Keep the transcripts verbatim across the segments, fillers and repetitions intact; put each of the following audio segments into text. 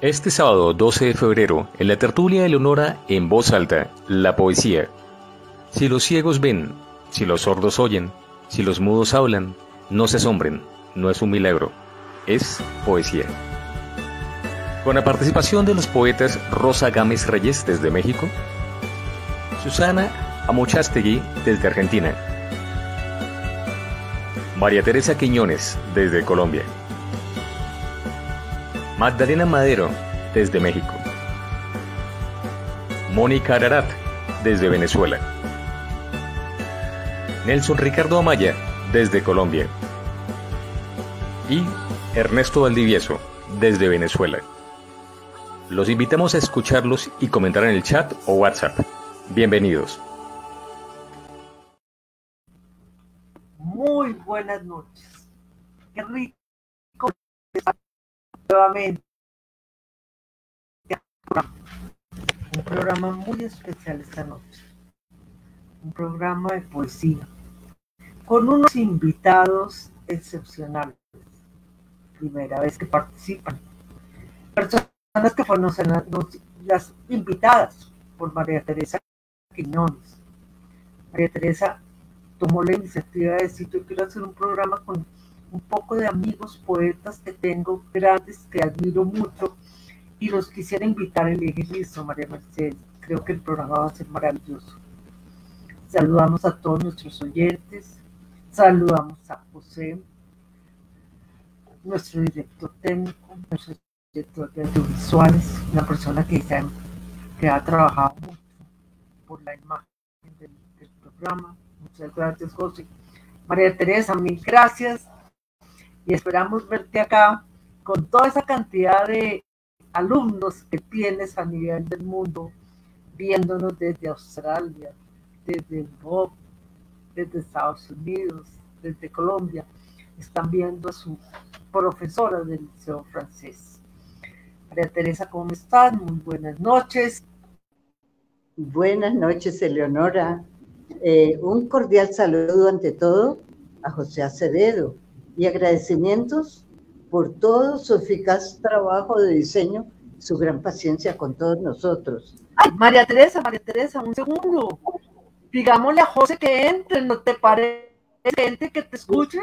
Este sábado doce de febrero, en la tertulia de Leonora, en voz alta, la poesía. Si los ciegos ven, si los sordos oyen, si los mudos hablan, no se asombren, no es un milagro, es poesía. Con la participación de los poetas Rosa Gámez Reyes desde México, Susana Amochastegui desde Argentina, María Teresa Quiñones desde Colombia, Magdalena Madero desde México, Mónica Ararat desde Venezuela, Nelson Ricardo Amaya desde Colombia y Ernesto Valdivieso desde Venezuela. Los invitamos a escucharlos y comentar en el chat o WhatsApp. Bienvenidos. Muy buenas noches. Qué rico estar nuevamente. Un programa muy especial esta noche. Un programa de poesía con unos invitados excepcionales. Primera vez que participan. Personas que fueron las invitadas por María Teresa Quiñones. María Teresa tomó la iniciativa de decir: yo quiero hacer un programa con un poco de amigos poetas que tengo, grandes, que admiro mucho, y los quisiera invitar. Y le dije: listo, María Mercedes, creo que el programa va a ser maravilloso. Saludamos a todos nuestros oyentes, saludamos a José, nuestro director técnico, nuestro director de audiovisuales, una persona que, se ha, que ha trabajado mucho por la imagen del, del programa. Muchas gracias, José. María Teresa, mil gracias, y esperamos verte acá con toda esa cantidad de alumnos que tienes a nivel del mundo, viéndonos desde Australia, desde Europa, desde Estados Unidos, desde Colombia. Están viendo a su profesora del Liceo Francés. María Teresa, ¿cómo estás? Muy buenas noches. Buenas noches, Eleonora. Eh, un cordial saludo ante todo a José Acevedo y agradecimientos por todo su eficaz trabajo de diseño, su gran paciencia con todos nosotros. Ay, María Teresa, María Teresa, un segundo. Digámosle a José que entre, ¿no te parece gente que te escuche?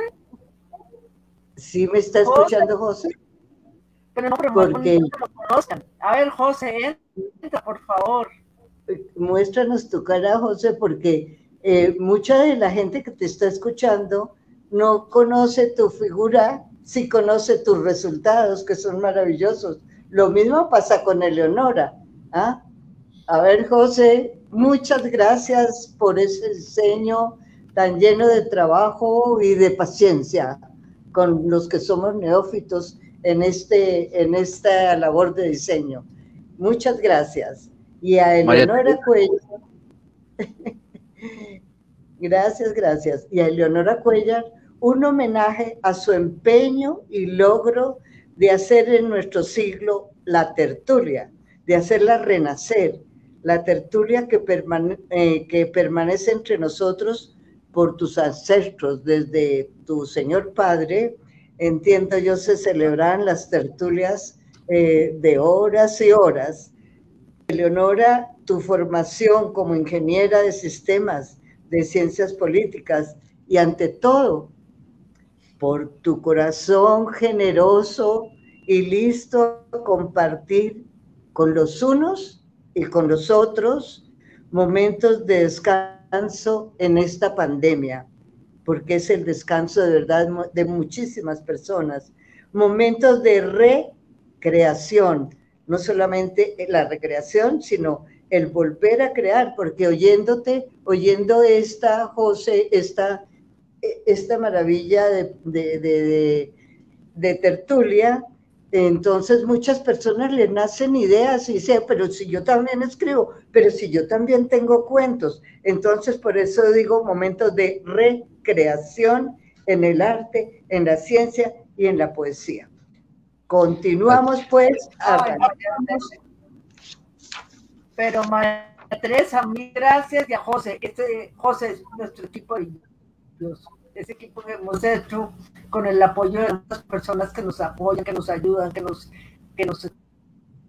¿Sí me está escuchando José? Pero no, pero porque no lo conozcan. A ver, José, entra, por favor. Muéstranos tu cara, José, porque eh, mucha de la gente que te está escuchando no conoce tu figura, sí conoce tus resultados, que son maravillosos. Lo mismo pasa con Eleonora. ¿Ah? A ver, José, muchas gracias por ese diseño tan lleno de trabajo y de paciencia con los que somos neófitos en, este, en esta labor de diseño. Muchas gracias. Y a Eleonora Cuellar, gracias, gracias. Y a Eleonora Cuellar, un homenaje a su empeño y logro de hacer en nuestro siglo la tertulia, de hacerla renacer, la tertulia que, permane eh, que permanece entre nosotros por tus ancestros, desde tu señor padre. Entiendo yo, se celebran las tertulias eh, de horas y horas. Eleonora, tu formación como ingeniera de sistemas, de ciencias políticas, y ante todo, por tu corazón generoso y listo a compartir con los unos y con los otros momentos de descanso en esta pandemia, porque es el descanso de verdad de muchísimas personas, momentos de recreación, no solamente la recreación, sino el volver a crear, porque oyéndote, oyendo esta, José, esta, esta maravilla de, de, de, de, de tertulia, entonces muchas personas les nacen ideas y dicen: pero si yo también escribo, pero si yo también tengo cuentos. Entonces, por eso digo momentos de recreación en el arte, en la ciencia y en la poesía. Continuamos pues. Ay, pero María Teresa, mil gracias. Y a José, este José es nuestro equipo de Dios, ese equipo que hemos hecho con el apoyo de las personas que nos apoyan, que nos ayudan, que nos, que nos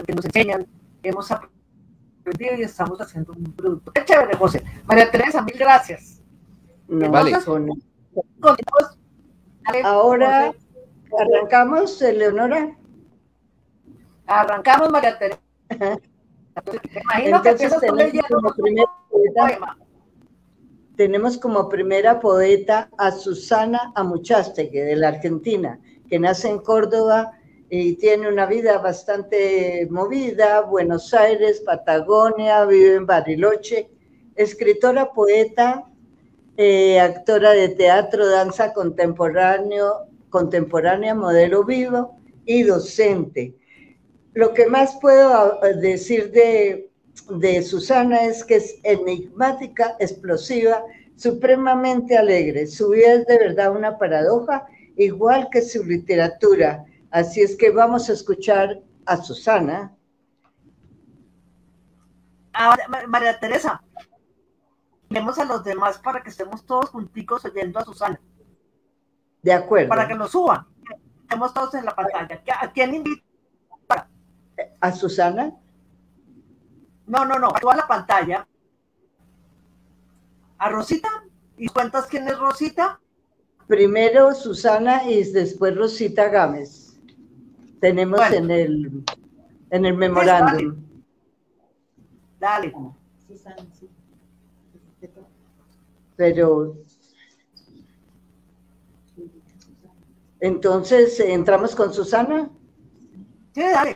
que nos enseñan, hemos aprendido y estamos haciendo un producto. Qué chévere, José. María Teresa, mil gracias. No, Vale. con- Continuamos. Dale, Ahora José. arrancamos, Eleonora. Arrancamos, María Teresa. Me imagino que Entonces empiezas tú tenemos leyendo como un primer poeta, poema. tenemos como primera poeta a Susana Amuchastegui, de la Argentina, que nace en Córdoba y tiene una vida bastante movida, Buenos Aires, Patagonia, vive en Bariloche, escritora, poeta, eh, actora de teatro, danza contemporáneo, contemporánea, modelo vivo y docente. Lo que más puedo decir de, de Susana es que es enigmática, explosiva, supremamente alegre. Su vida es de verdad una paradoja, igual que su literatura. Así es que vamos a escuchar a Susana. Ahora, Ma- María Teresa, vemos a los demás para que estemos todos junticos oyendo a Susana, De acuerdo. para que nos suban. Estemos todos en la pantalla. ¿A quién invita? ¿A Susana? No, no, no, a toda la pantalla. ¿A Rosita? ¿Y cuentas quién es Rosita? Primero Susana y después Rosita Gámez. Tenemos Bueno. en el, en el memorándum. Dale. Pero entonces, ¿entramos con Susana? Sí, dale.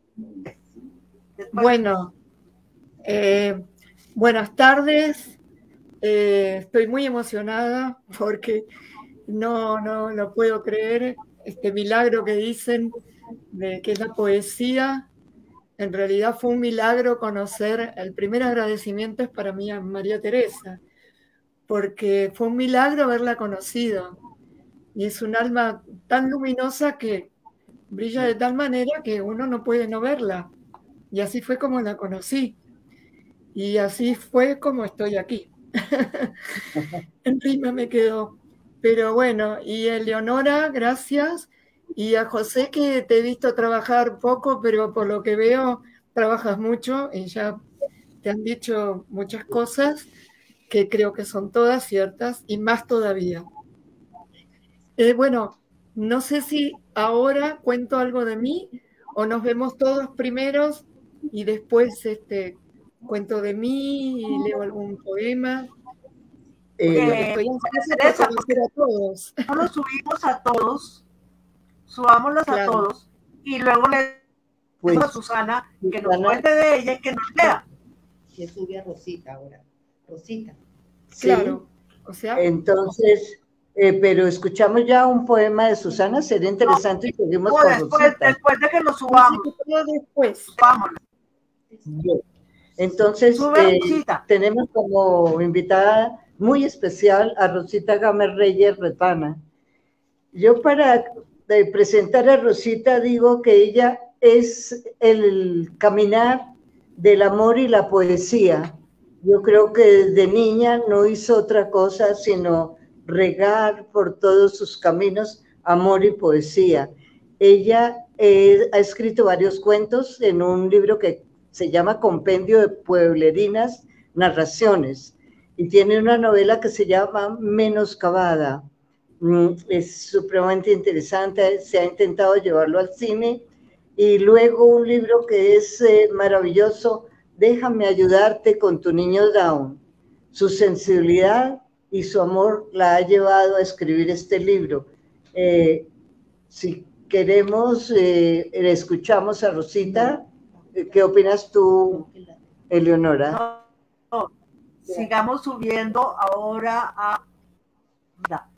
Después- Bueno, eh, buenas tardes. Eh, estoy muy emocionada porque no, no lo puedo creer. Este milagro que dicen de que es la poesía, en realidad fue un milagro conocer. El primer agradecimiento es para mí a María Teresa, porque fue un milagro haberla conocido. Y es un alma tan luminosa que brilla de tal manera que uno no puede no verla. Y así fue como la conocí. Y así fue como estoy aquí. En rima me quedó. Pero bueno, y Eleonora, gracias. Y a José, que te he visto trabajar poco, pero por lo que veo trabajas mucho y ya te han dicho muchas cosas que creo que son todas ciertas y más todavía. Eh, bueno, no sé si ahora cuento algo de mí o nos vemos todos primeros y después este, cuento de mí y leo algún poema. Eh, Estoy ansiosa por Teresa, conocer a todos. no los subimos a todos, subámoslos a Claro. todos y luego le pues, decimos a Susana que nos Susana- cuente de ella y que nos lea. Que sube a Rosita ahora. Rosita. sí, Claro. O sea, entonces, eh, pero escuchamos ya un poema de Susana, sería interesante y seguimos O con después, Rosita. después de que nos dice subamos, que todo después. subámoslos. Bien. Entonces, Sube eh, Rosita. tenemos como invitada muy especial a Rosita Gámez Reyes Retana. Yo para eh, presentar a Rosita digo que ella es el caminar del amor y la poesía. Yo creo que desde niña no hizo otra cosa sino regar por todos sus caminos amor y poesía. Ella eh, ha escrito varios cuentos en un libro que se llama Compendio de Pueblerinas, Narraciones, y tiene una novela que se llama Menoscabada. Mm, Es supremamente interesante, se ha intentado llevarlo al cine, y luego un libro que es eh, maravilloso, Déjame ayudarte con tu niño Down. Su sensibilidad y su amor la ha llevado a escribir este libro. Eh, si queremos, eh, le escuchamos a Rosita. ¿Qué opinas tú, Eleonora? No, no. Sigamos subiendo ahora a Magda.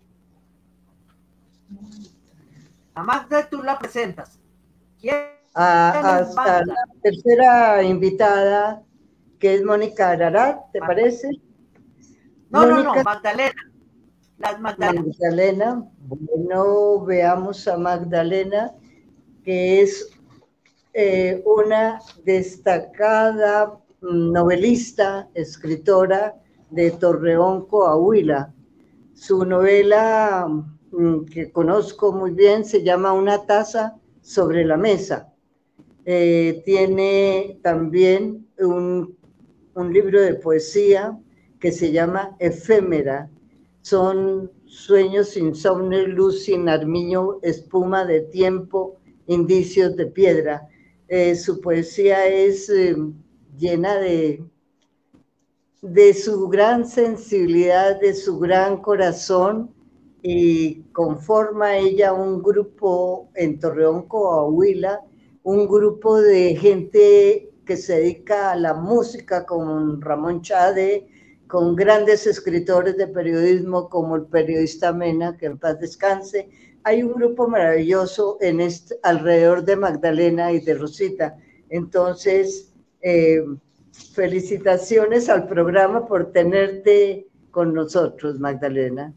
A Magda tú la presentas. ¿Quién A, a- es a Magda? la tercera invitada, que es Mónica Ararat, ¿te parece? No, no, no, Mónica Magdalena. Las Magdalenas. Magdalena. Bueno, veamos a Magdalena, que es eh, una destacada novelista, escritora de Torreón, Coahuila. Su novela mm, que conozco muy bien se llama Una taza sobre la mesa. Eh, tiene también un, un libro de poesía que se llama Efémera. Son sueños, insomnio, luz sin armiño, espuma de tiempo, indicios de piedra. Eh, su poesía es eh, llena de, de su gran sensibilidad, de su gran corazón, y conforma ella un grupo en Torreón, Coahuila, un grupo de gente que se dedica a la música, como Ramón Chade, con grandes escritores de periodismo como el periodista Mena, que en paz descanse. Hay un grupo maravilloso en este, alrededor de Magdalena y de Rosita. Entonces, eh, felicitaciones al programa por tenerte con nosotros, Magdalena.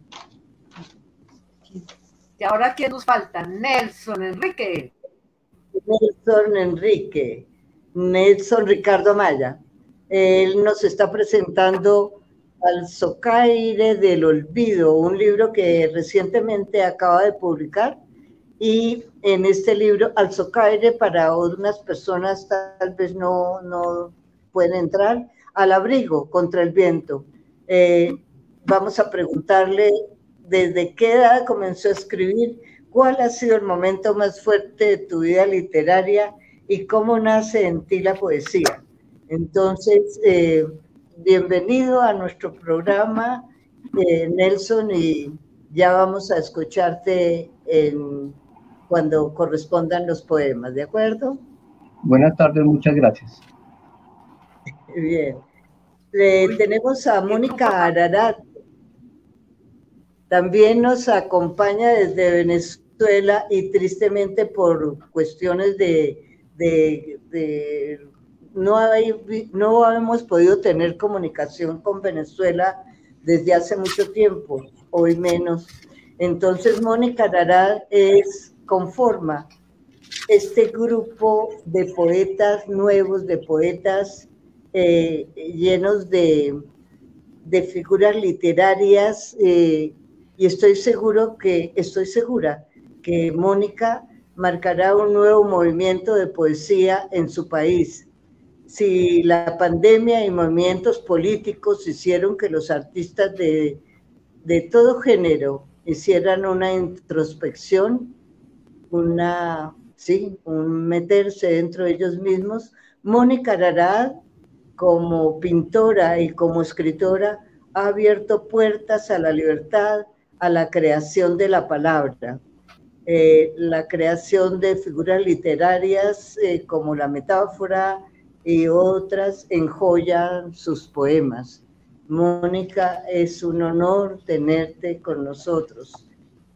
Y ahora, ¿quién nos falta? Nelson Enrique. Nelson Enrique, Nelson Ricardo Maya. Él nos está presentando Al Socaire del Olvido, un libro que recientemente acaba de publicar, y en este libro, Al Socaire, para unas personas tal vez no, no pueden entrar, al abrigo contra el viento. Eh, vamos a preguntarle desde qué edad comenzó a escribir, cuál ha sido el momento más fuerte de tu vida literaria y cómo nace en ti la poesía. Entonces, eh, bienvenido a nuestro programa, eh, Nelson, y ya vamos a escucharte en, cuando correspondan los poemas, ¿de acuerdo? Buenas tardes, muchas gracias. Bien. Eh, tenemos a Mónica Ararat. También nos acompaña desde Venezuela y tristemente por cuestiones de, de, de no, hay, no hemos podido tener comunicación con Venezuela desde hace mucho tiempo, hoy menos. Entonces Mónica Ararat es, conforma este grupo de poetas nuevos, de poetas eh, llenos de, de figuras literarias, eh, y estoy seguro que, estoy segura que Mónica marcará un nuevo movimiento de poesía en su país. Si la pandemia y movimientos políticos hicieron que los artistas de, de todo género hicieran una introspección, una, sí, un meterse dentro de ellos mismos, Mónica Ararat, como pintora y como escritora, ha abierto puertas a la libertad, a la creación de la palabra, eh, la creación de figuras literarias eh, como la metáfora y otras enjollan sus poemas. Mónica, es un honor tenerte con nosotros.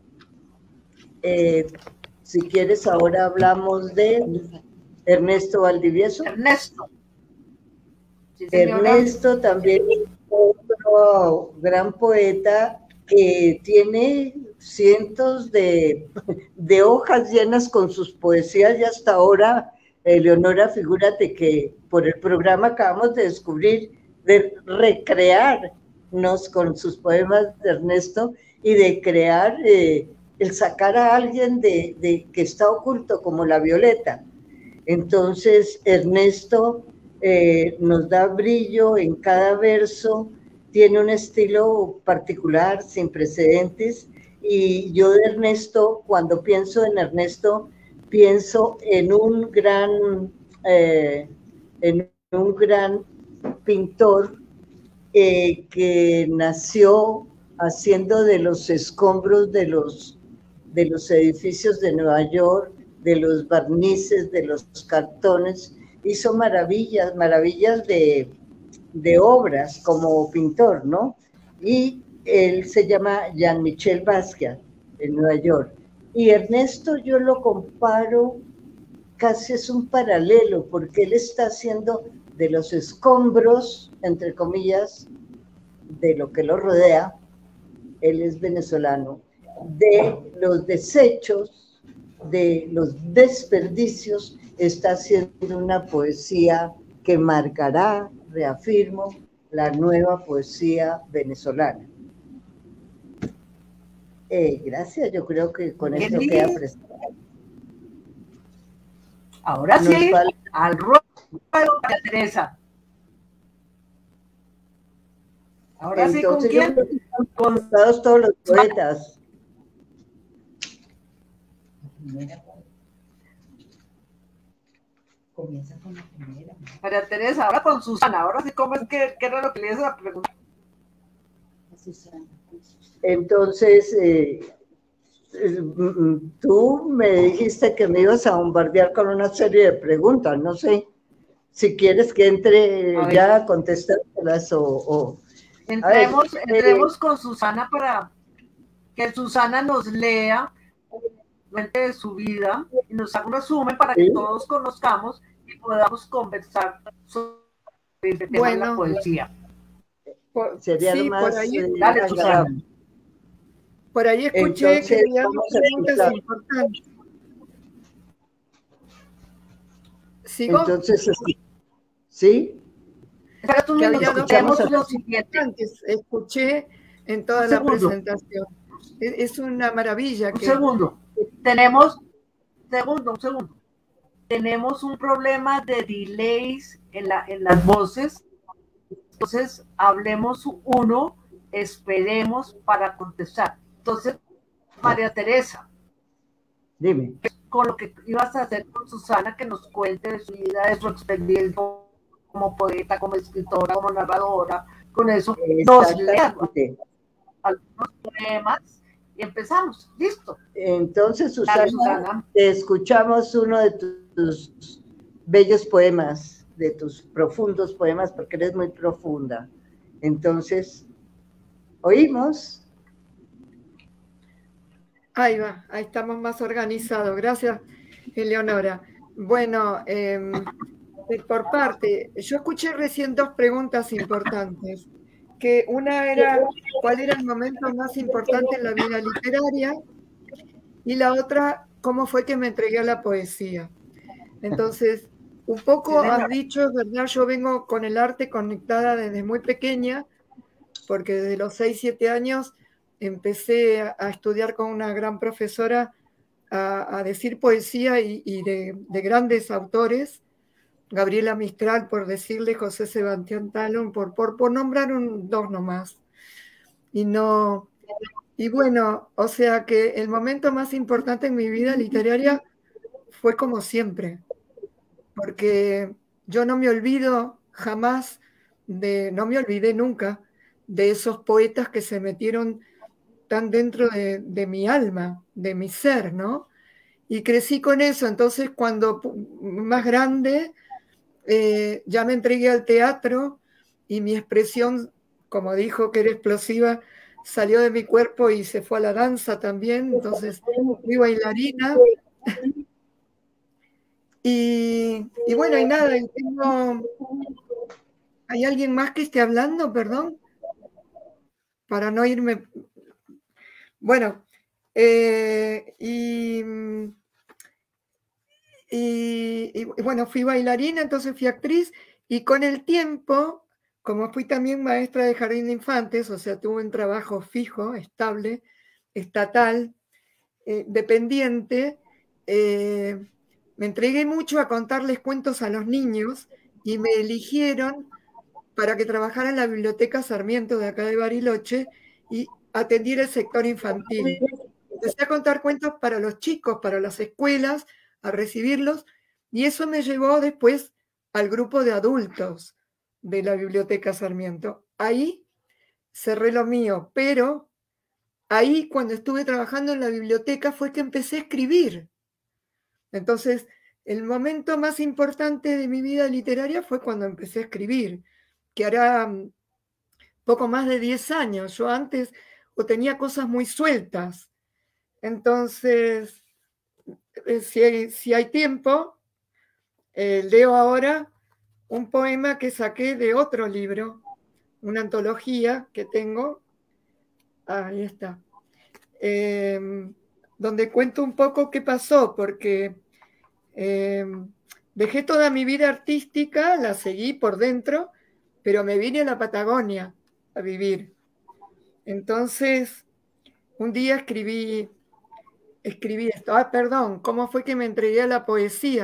Eh, si quieres, ahora hablamos de Ernesto Valdivieso. Ernesto. Sí, Ernesto también es otro gran poeta que tiene cientos de, de hojas llenas con sus poesías, y hasta ahora, Eleonora, figúrate que por el programa acabamos de descubrir, de recrearnos con sus poemas de Ernesto y de crear, eh, el sacar a alguien de, de que está oculto como la Violeta. Entonces Ernesto eh, nos da brillo en cada verso, tiene un estilo particular, sin precedentes, y yo de Ernesto, cuando pienso en Ernesto, pienso en un gran, eh, en un gran pintor eh, que nació haciendo de los escombros de los, de los edificios de Nueva York, de los barnices, de los cartones, hizo maravillas, maravillas de, de obras como pintor, ¿no? Y él se llama Jean-Michel Basquiat, en Nueva York. Y Ernesto yo lo comparo, casi es un paralelo, porque él está haciendo de los escombros, entre comillas, de lo que lo rodea, él es venezolano, de los desechos, de los desperdicios, está haciendo una poesía que marcará, reafirmo, la nueva poesía venezolana. Eh, gracias, yo creo que con esto queda presentado. Ahora Nos sí, falta- al ruedo, María Teresa. Ahora sí, ¿con Entonces yo quién? creo que están Con preguntados todos los poetas. Comienza con la primera. María Teresa, ahora con Susana. Ahora sí, ¿cómo es que, qué era lo que le hice a preguntar? Susana, con Susana. Entonces, eh, eh, mm, tú me dijiste que me ibas a bombardear con una serie de preguntas. No sé si quieres que entre A ver. ya a contestártelas o... o- Entremos, A ver, entremos eh, con Susana para que Susana nos lea cuente de su vida y nos haga un resumen para que ¿sí? todos conozcamos y podamos conversar sobre el tema de la Bueno, poesía. por, Sería lo sí, más, por ahí, eh, Dale, más Susana. agradable. por ahí escuché Entonces, que había dos vamos a preguntas escuchar. importantes. ¿Sigo? Entonces, ¿sí? Espérate un Que minuto, había dos escuchemos escuchamos a- lo preguntas siguiente. importantes. Escuché en toda Un la segundo. presentación. Es, es una maravilla Un que segundo. Tenemos, segundo, un segundo. Tenemos un problema de delays en, la, en las voces. Entonces, hablemos uno, esperemos para contestar. Entonces, María Teresa, Dime. con lo que ibas a hacer con Susana, que nos cuente de su vida, de su experiencia como poeta, como escritora, como narradora, con eso nos lea Exactamente. algunos poemas y empezamos. Listo. Entonces, Dale, Susana, Susana. te escuchamos uno de tus bellos poemas, de tus profundos poemas, porque eres muy profunda. Entonces, ¿oímos? ahí va, ahí estamos más organizados. Gracias, Eleonora. Bueno, eh, por parte, yo escuché recién dos preguntas importantes, que una era cuál era el momento más importante en la vida literaria y la otra, cómo fue que me entregué a la poesía. Entonces, un poco Sí, has dicho, es verdad, yo vengo con el arte conectada desde muy pequeña, porque desde los seis, siete años empecé a, a estudiar con una gran profesora a, a decir poesía y, y de, de grandes autores, Gabriela Mistral, por decirle, José Sebastián Talón, por, por, por nombrar un, dos nomás. Y no, y bueno, o sea que el momento más importante en mi vida literaria fue como siempre, porque yo no me olvido jamás de, no me olvidé nunca de esos poetas que se metieron tan dentro de, de mi alma, de mi ser, ¿no? Y crecí con eso, entonces cuando más grande eh, ya me entregué al teatro y mi expresión, como dijo que era explosiva, salió de mi cuerpo y se fue a la danza también, entonces fui bailarina. Y, y bueno, y nada, y tengo, ¿hay alguien más que esté hablando? Perdón, para no irme. Bueno, eh, y, y, y bueno, fui bailarina, entonces fui actriz, y con el tiempo, como fui también maestra de jardín de infantes, o sea, tuve un trabajo fijo, estable, estatal, eh, dependiente, eh, me entregué mucho a contarles cuentos a los niños y me eligieron para que trabajara en la biblioteca Sarmiento de acá de Bariloche y atendiera el sector infantil. Empecé a contar cuentos para los chicos, para las escuelas, a recibirlos, y eso me llevó después al grupo de adultos de la biblioteca Sarmiento. Ahí cerré lo mío, pero ahí cuando estuve trabajando en la biblioteca fue que empecé a escribir. Entonces, el momento más importante de mi vida literaria fue cuando empecé a escribir, que hará poco más de diez años. Yo antes o tenía cosas muy sueltas. Entonces, eh, si hay, si hay tiempo, eh, leo ahora un poema que saqué de otro libro, una antología que tengo. Ah, ahí está. Eh, donde cuento un poco qué pasó, porque eh, dejé toda mi vida artística, la seguí por dentro, pero me vine a la Patagonia a vivir. Entonces, un día escribí, escribí esto. Ah, perdón, ¿cómo fue que me entregué a la poesía?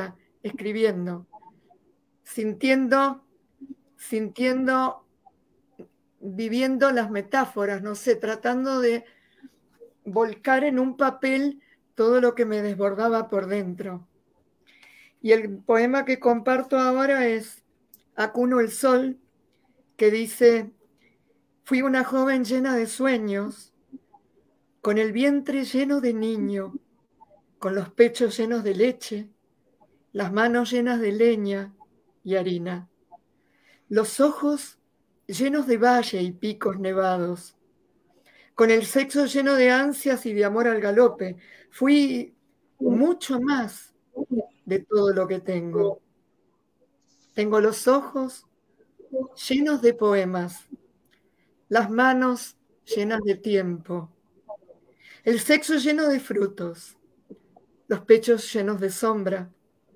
escribiendo, sintiendo, sintiendo, viviendo las metáforas, no sé, tratando de volcar en un papel todo lo que me desbordaba por dentro. Y el poema que comparto ahora es Acuno el Sol, que dice: fui una joven llena de sueños, con el vientre lleno de niño, con los pechos llenos de leche, las manos llenas de leña y harina, los ojos llenos de valle y picos nevados, con el sexo lleno de ansias y de amor al galope. Fui mucho más de todo lo que tengo. Tengo los ojos llenos de poemas, las manos llenas de tiempo, el sexo lleno de frutos, los pechos llenos de sombra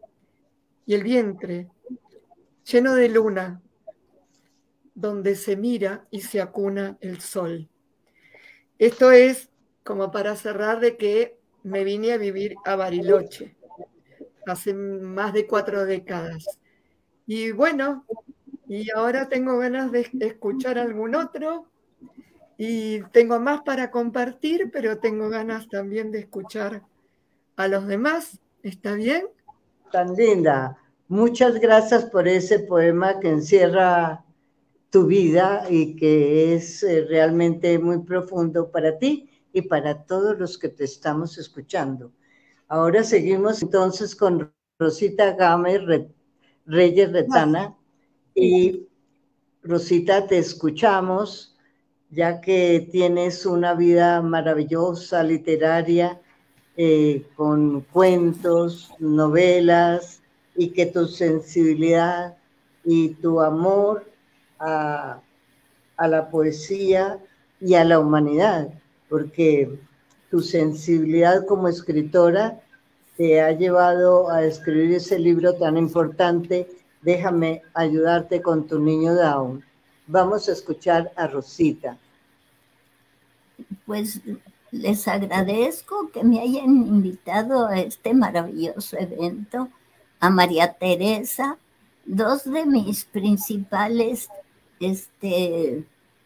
y el vientre lleno de luna, donde se mira y se acuna el sol. Esto es como para cerrar de que me vine a vivir a Bariloche hace más de cuatro décadas. Y bueno, y ahora tengo ganas de escuchar algún otro y tengo más para compartir, pero tengo ganas también de escuchar a los demás. ¿Está bien? Tan linda. Muchas gracias por ese poema que encierra tu vida y que es eh, realmente muy profundo para ti y para todos los que te estamos escuchando. Ahora seguimos entonces con Rosita Gámez Reyes Retana. Y Rosita, te escuchamos, ya que tienes una vida maravillosa, literaria, eh, con cuentos, novelas, y que tu sensibilidad y tu amor a, a la poesía y a la humanidad, porque tu sensibilidad como escritora te ha llevado a escribir ese libro tan importante, Déjame ayudarte con tu niño Down. Vamos a escuchar a Rosita. Pues les agradezco que me hayan invitado a este maravilloso evento, a María Teresa. Dos de mis principales este,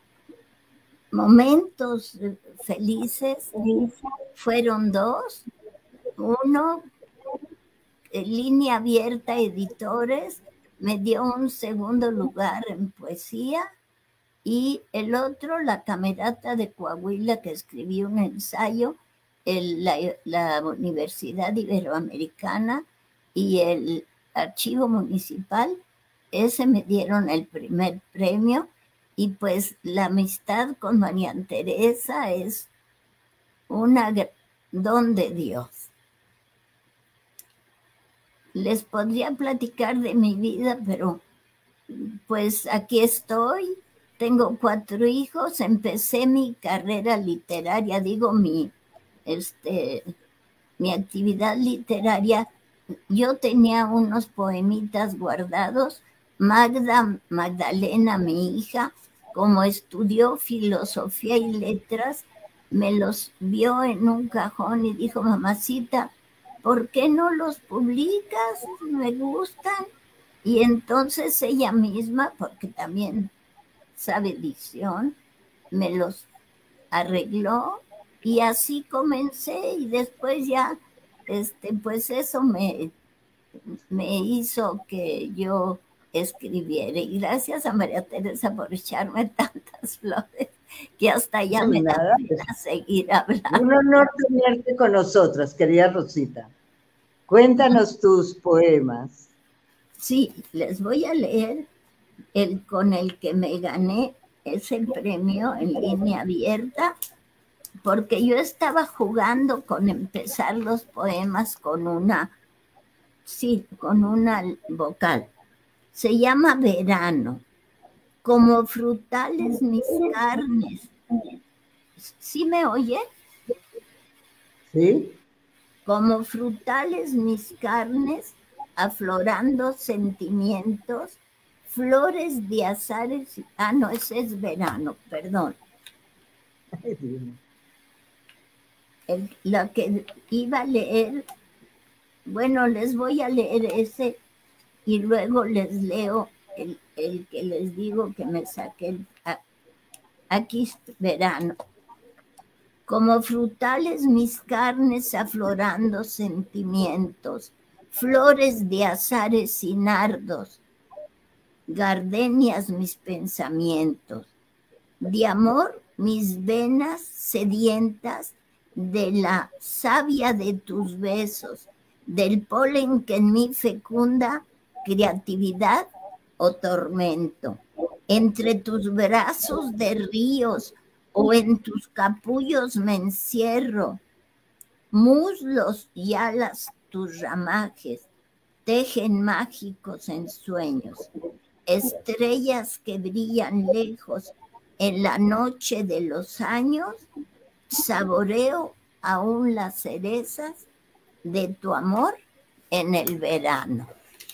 momentos felices fueron dos. Uno, Línea Abierta Editores me dio un segundo lugar en poesía, y el otro, la Camerata de Coahuila, que escribí un ensayo, el, la, la Universidad Iberoamericana y el Archivo Municipal, ese me dieron el primer premio. Y pues la amistad con María Teresa es una don de Dios. Les podría platicar de mi vida, pero pues aquí estoy. Tengo cuatro hijos. Empecé mi carrera literaria, digo mi, este, mi actividad literaria. Yo tenía unos poemitas guardados. Magda, Magdalena, mi hija, como estudió filosofía y letras, me los vio en un cajón y dijo: mamacita, ¿por qué no los publicas? Me gustan. Y entonces ella misma, porque también sabe edición, me los arregló y así comencé. Y después ya, este, pues eso me, me hizo que yo escribiera. Y gracias a María Teresa por echarme tantas flores que hasta ya me da pena seguir hablando. Un honor tenerte con nosotras, querida Rosita. Cuéntanos tus poemas. Sí, les voy a leer el con el que me gané ese premio en Línea Abierta, porque yo estaba jugando con empezar los poemas con una, sí, con una vocal. Se llama Verano. Como frutales mis carnes. ¿Sí me oye? Sí. Como frutales mis carnes, aflorando sentimientos, flores de azares. Ah, no, ese es verano, perdón. El, lo que iba a leer Bueno, les voy a leer ese y luego les leo el, el que les digo que me saqué el, a, aquí verano. Como frutales mis carnes aflorando sentimientos, flores de azares y nardos, gardenias mis pensamientos, de amor mis venas sedientas, de la savia de tus besos, del polen que en mí fecunda creatividad o tormento. Entre tus brazos de ríos o en tus capullos me encierro, muslos y alas tus ramajes tejen mágicos ensueños, estrellas que brillan lejos en la noche de los años, saboreo aún las cerezas de tu amor en el verano.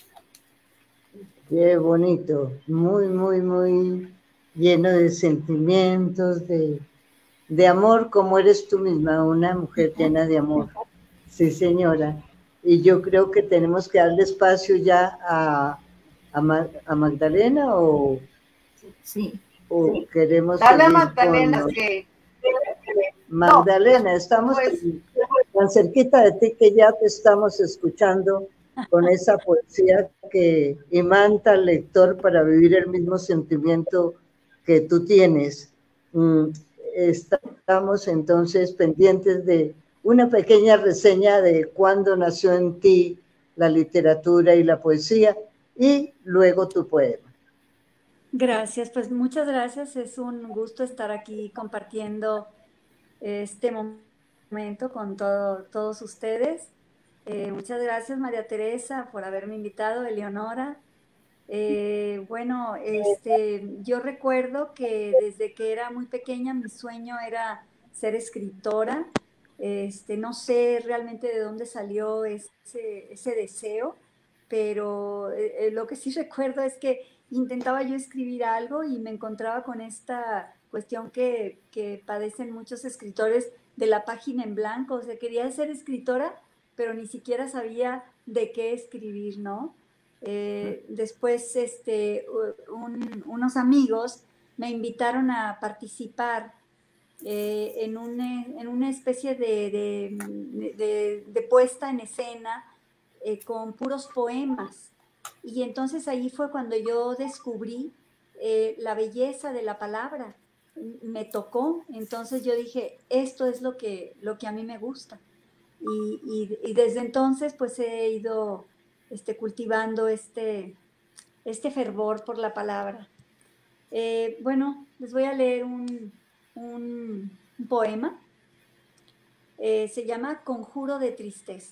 Qué bonito, muy, muy, muy lleno de sentimientos, de, de amor, como eres tú misma, una mujer llena de amor. Sí, señora. Y yo creo que tenemos que darle espacio ya a, a, Ma, a Magdalena o, sí. o sí. queremos Dale seguir a Magdalena con... que... Magdalena, no, estamos pues... tan cerquita de ti que ya te estamos escuchando con esa poesía que imanta al lector para vivir el mismo sentimiento que tú tienes. Estamos entonces pendientes de una pequeña reseña de cuándo nació en ti la literatura y la poesía y luego tu poema. Gracias, pues muchas gracias. Es un gusto estar aquí compartiendo este momento con todo, todos ustedes. Eh, muchas gracias, María Teresa, por haberme invitado, Eleonora. Eh, bueno, este, yo recuerdo que desde que era muy pequeña mi sueño era ser escritora. Este, no sé realmente de dónde salió ese, ese deseo, pero eh, lo que sí recuerdo es que intentaba yo escribir algo y me encontraba con esta cuestión que, que padecen muchos escritores de la página en blanco. O sea, quería ser escritora, pero ni siquiera sabía de qué escribir, ¿no? Eh, después este, un, unos amigos me invitaron a participar eh, en, un, en una especie de, de, de, de puesta en escena eh, con puros poemas. Y entonces ahí fue cuando yo descubrí eh, la belleza de la palabra. Me tocó, entonces yo dije, esto es lo que, lo que a mí me gusta. Y, y, y desde entonces pues he ido este, cultivando este, este fervor por la palabra. Eh, bueno, les voy a leer un, un, un poema. Eh, se llama Conjuro de Tristeza.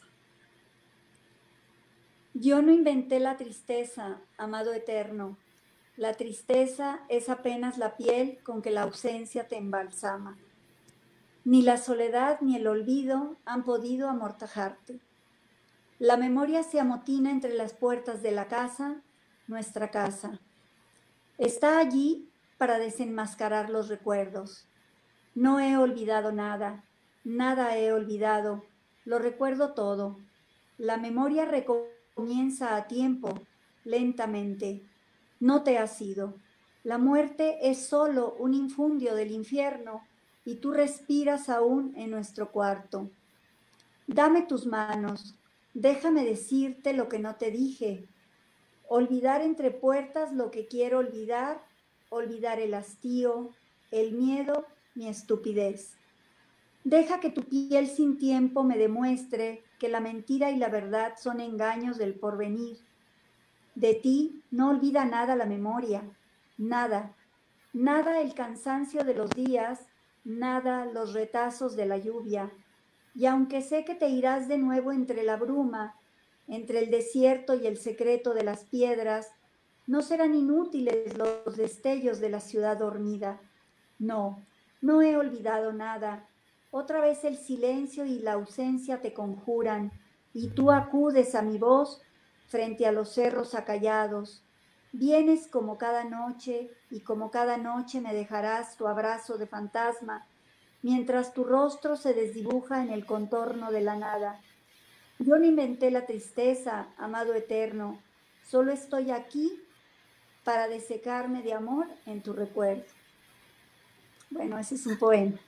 Yo no inventé la tristeza, amado eterno. La tristeza es apenas la piel con que la ausencia te embalsama. Ni la soledad ni el olvido han podido amortajarte. La memoria se amotina entre las puertas de la casa, nuestra casa. Está allí para desenmascarar los recuerdos. No he olvidado nada, nada he olvidado, lo recuerdo todo. La memoria recomienza a tiempo, lentamente. No te has ido. La muerte es solo un infundio del infierno y tú respiras aún en nuestro cuarto. Dame tus manos, déjame decirte lo que no te dije. Olvidar entre puertas lo que quiero olvidar, olvidar el hastío, el miedo, mi estupidez. Deja que tu piel sin tiempo me demuestre que la mentira y la verdad son engaños del porvenir. De ti no olvida nada la memoria, nada, nada el cansancio de los días, nada los retazos de la lluvia. Y aunque sé que te irás de nuevo entre la bruma, entre el desierto y el secreto de las piedras, no serán inútiles los destellos de la ciudad dormida. No, no he olvidado nada. Otra vez el silencio y la ausencia te conjuran, y tú acudes a mi voz frente a los cerros acallados. Vienes como cada noche, y como cada noche me dejarás tu abrazo de fantasma, mientras tu rostro se desdibuja en el contorno de la nada. Yo no inventé la tristeza, amado eterno, solo estoy aquí para desecarme de amor en tu recuerdo. Bueno, ese es un poema.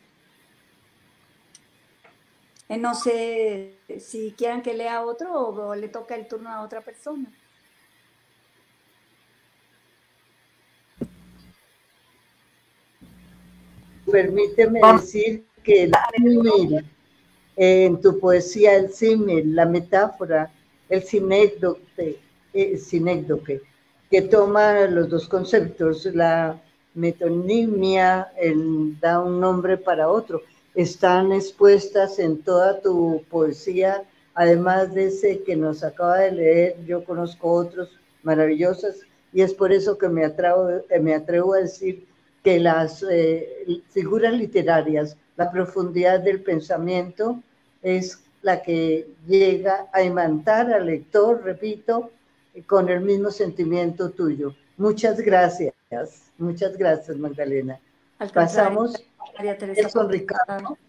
Eh, no sé si quieran que lea otro o, o le toca el turno a otra persona. Permíteme decir que el símil, eh, en tu poesía, el símil, la metáfora, el sinécdoque, eh, sinécdoque, que toma los dos conceptos, la metonimia, el da un nombre para otro, están expuestas en toda tu poesía, además de ese que nos acaba de leer. Yo conozco otros maravillosos y es por eso que me atrevo, me atrevo a decir que las eh, figuras literarias, la profundidad del pensamiento es la que llega a imantar al lector, repito, con el mismo sentimiento tuyo. Muchas gracias, muchas gracias, Magdalena. Pasamos a Nelson Ricardo.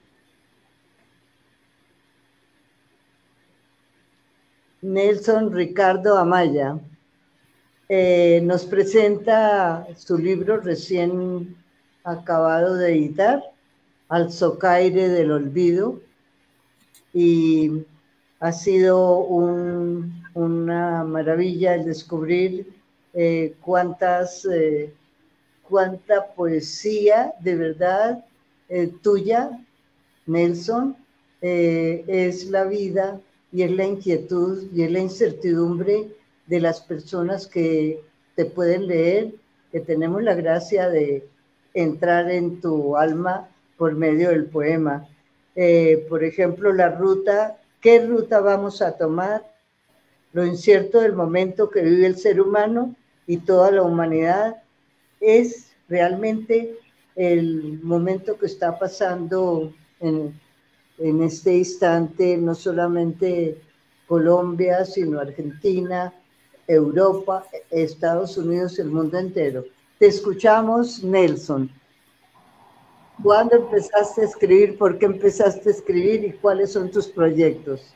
Nelson Ricardo Amaya. Eh, nos presenta su libro recién acabado de editar, Al socaire del olvido, y ha sido un, una maravilla el descubrir eh, cuántas, eh, cuánta poesía de verdad eh, tuya, Nelson, eh, es la vida y es la inquietud y es la incertidumbre de las personas que te pueden leer, que tenemos la gracia de entrar en tu alma por medio del poema. Eh, por ejemplo, la ruta, ¿qué ruta vamos a tomar? Lo incierto del momento que vive el ser humano y toda la humanidad es realmente el momento que está pasando en, en este instante, no solamente Colombia, sino Argentina, Europa, Estados Unidos, el mundo entero. Te escuchamos, Nelson. ¿Cuándo empezaste a escribir? ¿Por qué empezaste a escribir? ¿Y cuáles son tus proyectos?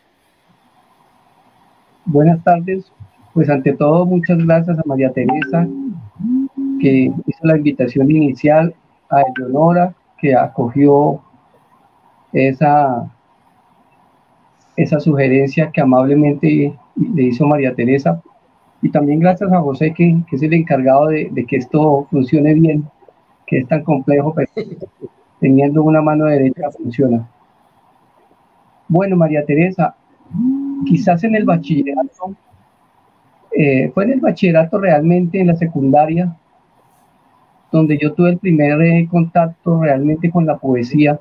Buenas tardes. Pues ante todo, muchas gracias a María Teresa, que hizo la invitación inicial, a Eleonora, que acogió esa, esa sugerencia que amablemente le hizo María Teresa. Y también gracias a José, que, que es el encargado de, de que esto funcione bien, que es tan complejo, pero teniendo una mano derecha funciona. Bueno, María Teresa, quizás en el bachillerato, eh, fue en el bachillerato realmente, en la secundaria, donde yo tuve el primer eh, contacto realmente con la poesía,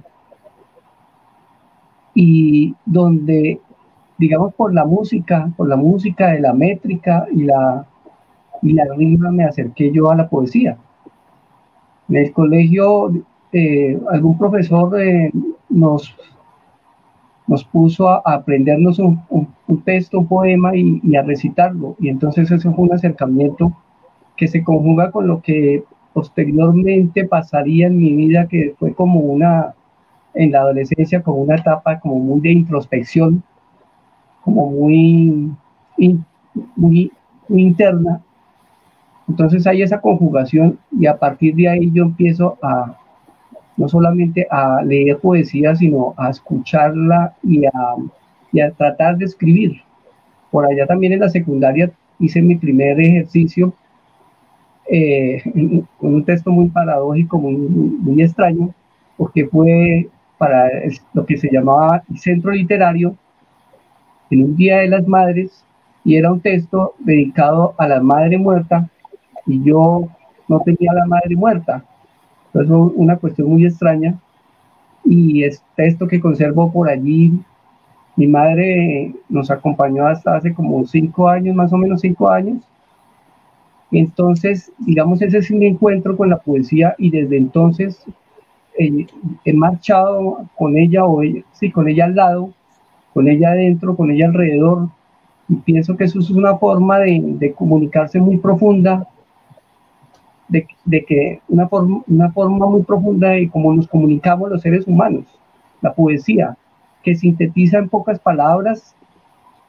y donde, digamos, por la música, por la música de la métrica y la, y la rima, me acerqué yo a la poesía. En el colegio, eh, algún profesor eh, nos, nos puso a, a aprendernos un, un, un texto, un poema y, y a recitarlo. Y entonces eso fue un acercamiento que se conjuga con lo que posteriormente pasaría en mi vida, que fue como una, en la adolescencia, como una etapa como muy de introspección, como muy, in, muy, muy interna. Entonces hay esa conjugación y a partir de ahí yo empiezo a, no solamente a leer poesía, sino a escucharla y a, y a tratar de escribir. Por allá también en la secundaria hice mi primer ejercicio eh, con un texto muy paradójico, muy, muy extraño, porque fue para lo que se llamaba el Centro Literario, en un Día de las Madres, y era un texto dedicado a la madre muerta, y yo no tenía a la madre muerta. Entonces fue una cuestión muy extraña, y es texto que conservo por allí. Mi madre nos acompañó hasta hace como cinco años, más o menos cinco años. Entonces, digamos, ese es mi encuentro con la poesía, y desde entonces eh, he marchado con ella, o ella, sí, con ella al lado, con ella adentro, con ella alrededor, y pienso que eso es una forma de, de comunicarse muy profunda, de, de que una forma, una forma muy profunda de cómo nos comunicamos los seres humanos, la poesía, que sintetiza en pocas palabras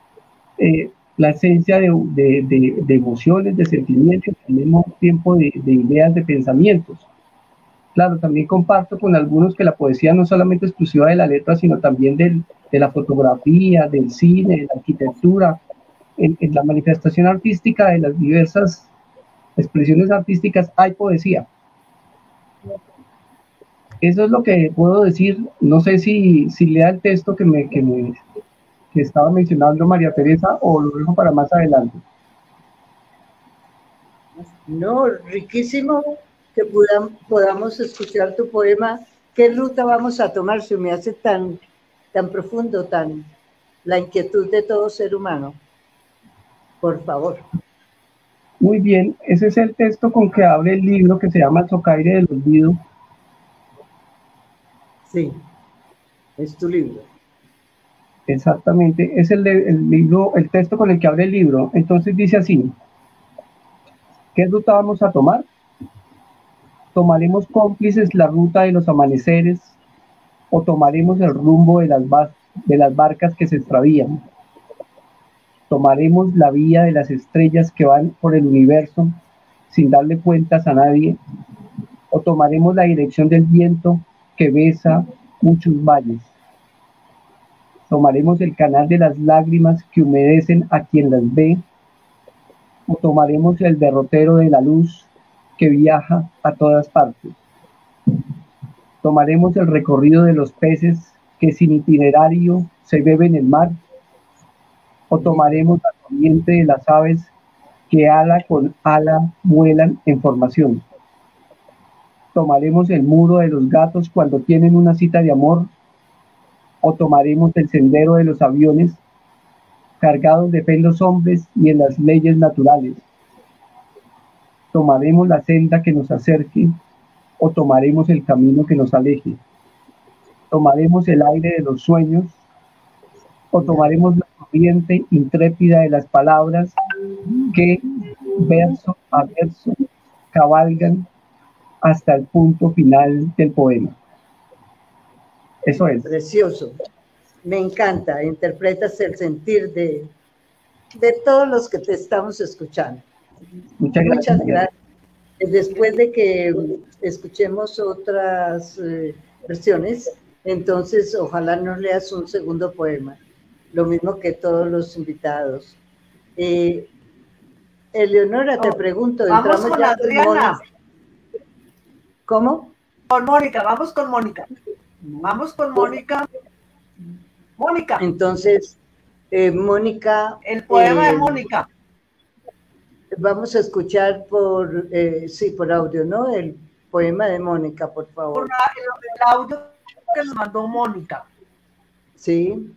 eh, la esencia de, de, de, de emociones, de sentimientos, al mismo tiempo de, de ideas, de pensamientos. Claro, también comparto con algunos que la poesía no es solamente exclusiva de la letra, sino también del, de la fotografía, del cine, de la arquitectura, en, en la manifestación artística de las diversas expresiones artísticas hay poesía. Eso es lo que puedo decir. No sé si, si lea el texto que, me, que, me, que estaba mencionando María Teresa o lo dejo para más adelante. No, riquísimo que podamos, podamos escuchar tu poema. ¿Qué ruta vamos a tomar? Se me hace tan, tan profundo, tan la inquietud de todo ser humano. Por favor. Muy bien, ese es el texto con que abre el libro que se llama El Zocaire del Olvido. Sí, es tu libro. Exactamente, es el, de, el libro, el texto con el que abre el libro. Entonces dice así: ¿qué ruta vamos a tomar? ¿Tomaremos cómplices la ruta de los amaneceres o tomaremos el rumbo de las, bar de las barcas que se extravían? ¿Tomaremos la vía de las estrellas que van por el universo sin darle cuentas a nadie? ¿O tomaremos la dirección del viento que besa muchos valles? ¿Tomaremos el canal de las lágrimas que humedecen a quien las ve? ¿O tomaremos el derrotero de la luz que viaja a todas partes? ¿Tomaremos el recorrido de los peces que sin itinerario se beben el mar? ¿O tomaremos la corriente de las aves que ala con ala vuelan en formación? ¿Tomaremos el muro de los gatos cuando tienen una cita de amor? ¿O tomaremos el sendero de los aviones cargados de fe en los hombres y en las leyes naturales? ¿Tomaremos la senda que nos acerque o tomaremos el camino que nos aleje? ¿Tomaremos el aire de los sueños o tomaremos la corriente intrépida de las palabras que verso a verso cabalgan hasta el punto final del poema? Eso es. Precioso. Me encanta. Interpretas el sentir de, de todos los que te estamos escuchando. Muchas gracias. Muchas gracias. Después de que escuchemos otras eh, versiones, entonces ojalá nos leas un segundo poema. Lo mismo que todos los invitados. Eh, Eleonora, te pregunto, vamos entramos con ya Adriana. con Mónica. ¿Cómo? Con Mónica, vamos con Mónica. Vamos con Mónica. Mónica. Entonces, eh, Mónica. El poema eh, de Mónica. Vamos a escuchar por, eh, sí, por audio, ¿no? El poema de Mónica, por favor. El, el audio que nos mandó Mónica. Sí.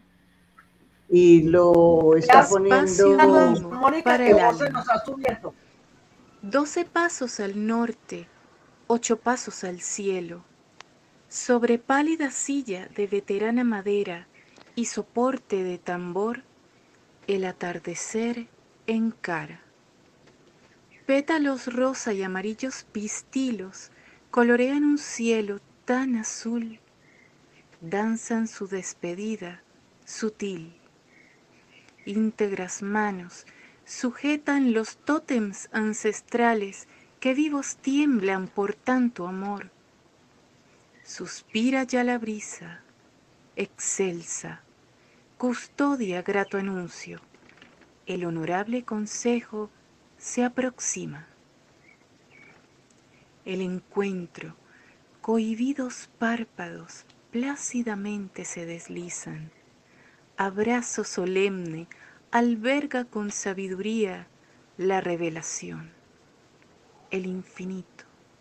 Y lo está Espacio poniendo Mónica, para que el vos se alma. nos ha subido. Doce pasos al norte, ocho pasos al cielo. Sobre pálida silla de veterana madera y soporte de tambor, el atardecer encara. Pétalos rosa y amarillos pistilos colorean un cielo tan azul, danzan su despedida sutil. Íntegras manos sujetan los tótems ancestrales que vivos tiemblan por tanto amor. Suspira ya la brisa, excelsa, custodia grato anuncio. El honorable consejo se aproxima. El encuentro, cohibidos párpados, plácidamente se deslizan. Abrazo solemne alberga con sabiduría la revelación, el infinito.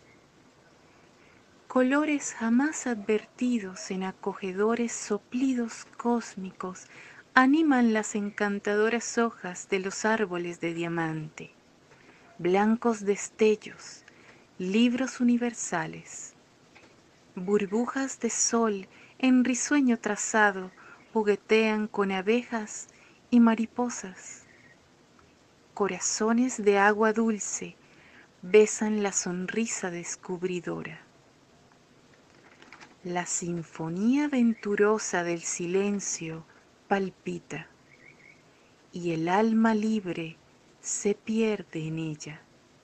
Colores jamás advertidos en acogedores soplidos cósmicos animan las encantadoras hojas de los árboles de diamante. Blancos destellos, libros universales. Burbujas de sol en risueño trazado juguetean con abejas y mariposas. Corazones de agua dulce besan la sonrisa descubridora. La sinfonía venturosa del silencio palpita y el alma libre se pierde en ella.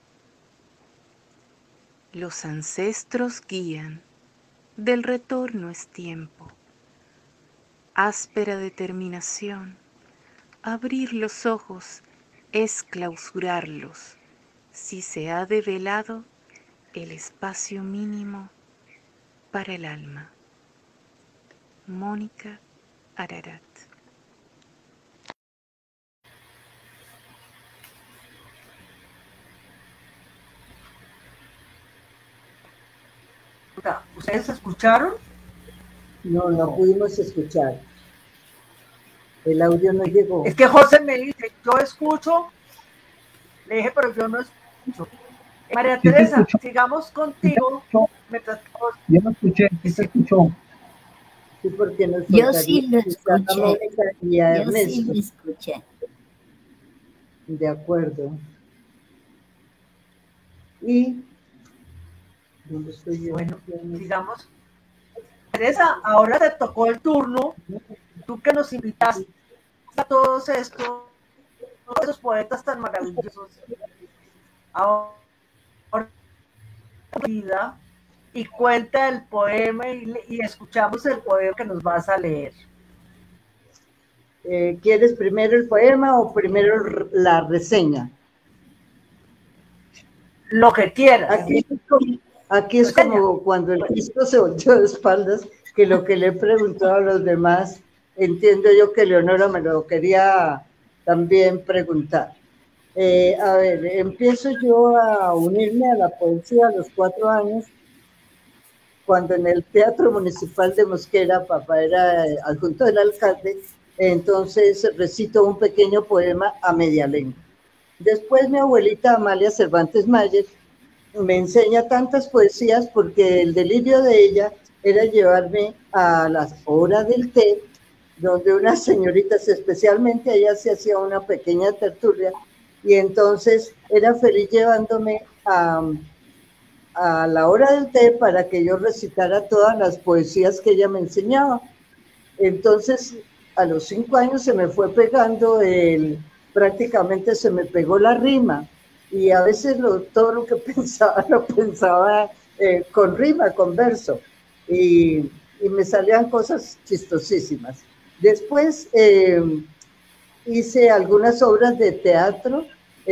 Los ancestros guían, del retorno es tiempo. Áspera determinación, abrir los ojos es clausurarlos, si se ha develado el espacio mínimo para el alma. Mónica Ararat. ¿Ustedes escucharon? No, no pudimos escuchar. El audio no llegó. Es que José me dice, yo escucho. Le dije, pero yo no escucho. María Sí, Teresa, escucho. sigamos contigo. Yo no escuché, ¿sí se escuchó? Sí, porque nos Yo sí lo escuchar a escuché. Mónica y a Yo Ernesto. sí lo escuché. De acuerdo. Y ¿dónde estoy yo? Bueno, sigamos. Teresa, ahora te tocó el turno. Tú que nos invitaste a todos estos, todos esos poetas tan maravillosos. Ahora vida y cuenta el poema y, y escuchamos el poema que nos vas a leer. Eh, ¿Quieres primero el poema o primero la reseña? Lo que quieras. Aquí, aquí es como cuando el Cristo se volteó de espaldas, que lo que le he preguntado a los demás, entiendo yo que Leonora me lo quería también preguntar. Eh, a ver, empiezo yo a unirme a la poesía a los cuatro años, cuando en el Teatro Municipal de Mosquera, papá era adjunto del alcalde, entonces recito un pequeño poema a media lengua. Después mi abuelita Amalia Cervantes Mayer me enseña tantas poesías porque el delirio de ella era llevarme a las horas del té, donde unas señoritas, especialmente ella se hacía una pequeña tertulia, y entonces era feliz llevándome a, a la hora del té para que yo recitara todas las poesías que ella me enseñaba. Entonces, a los cinco años se me fue pegando el... prácticamente se me pegó la rima y a veces lo, todo lo que pensaba lo pensaba eh, con rima, con verso y, y me salían cosas chistosísimas. Después eh, hice algunas obras de teatro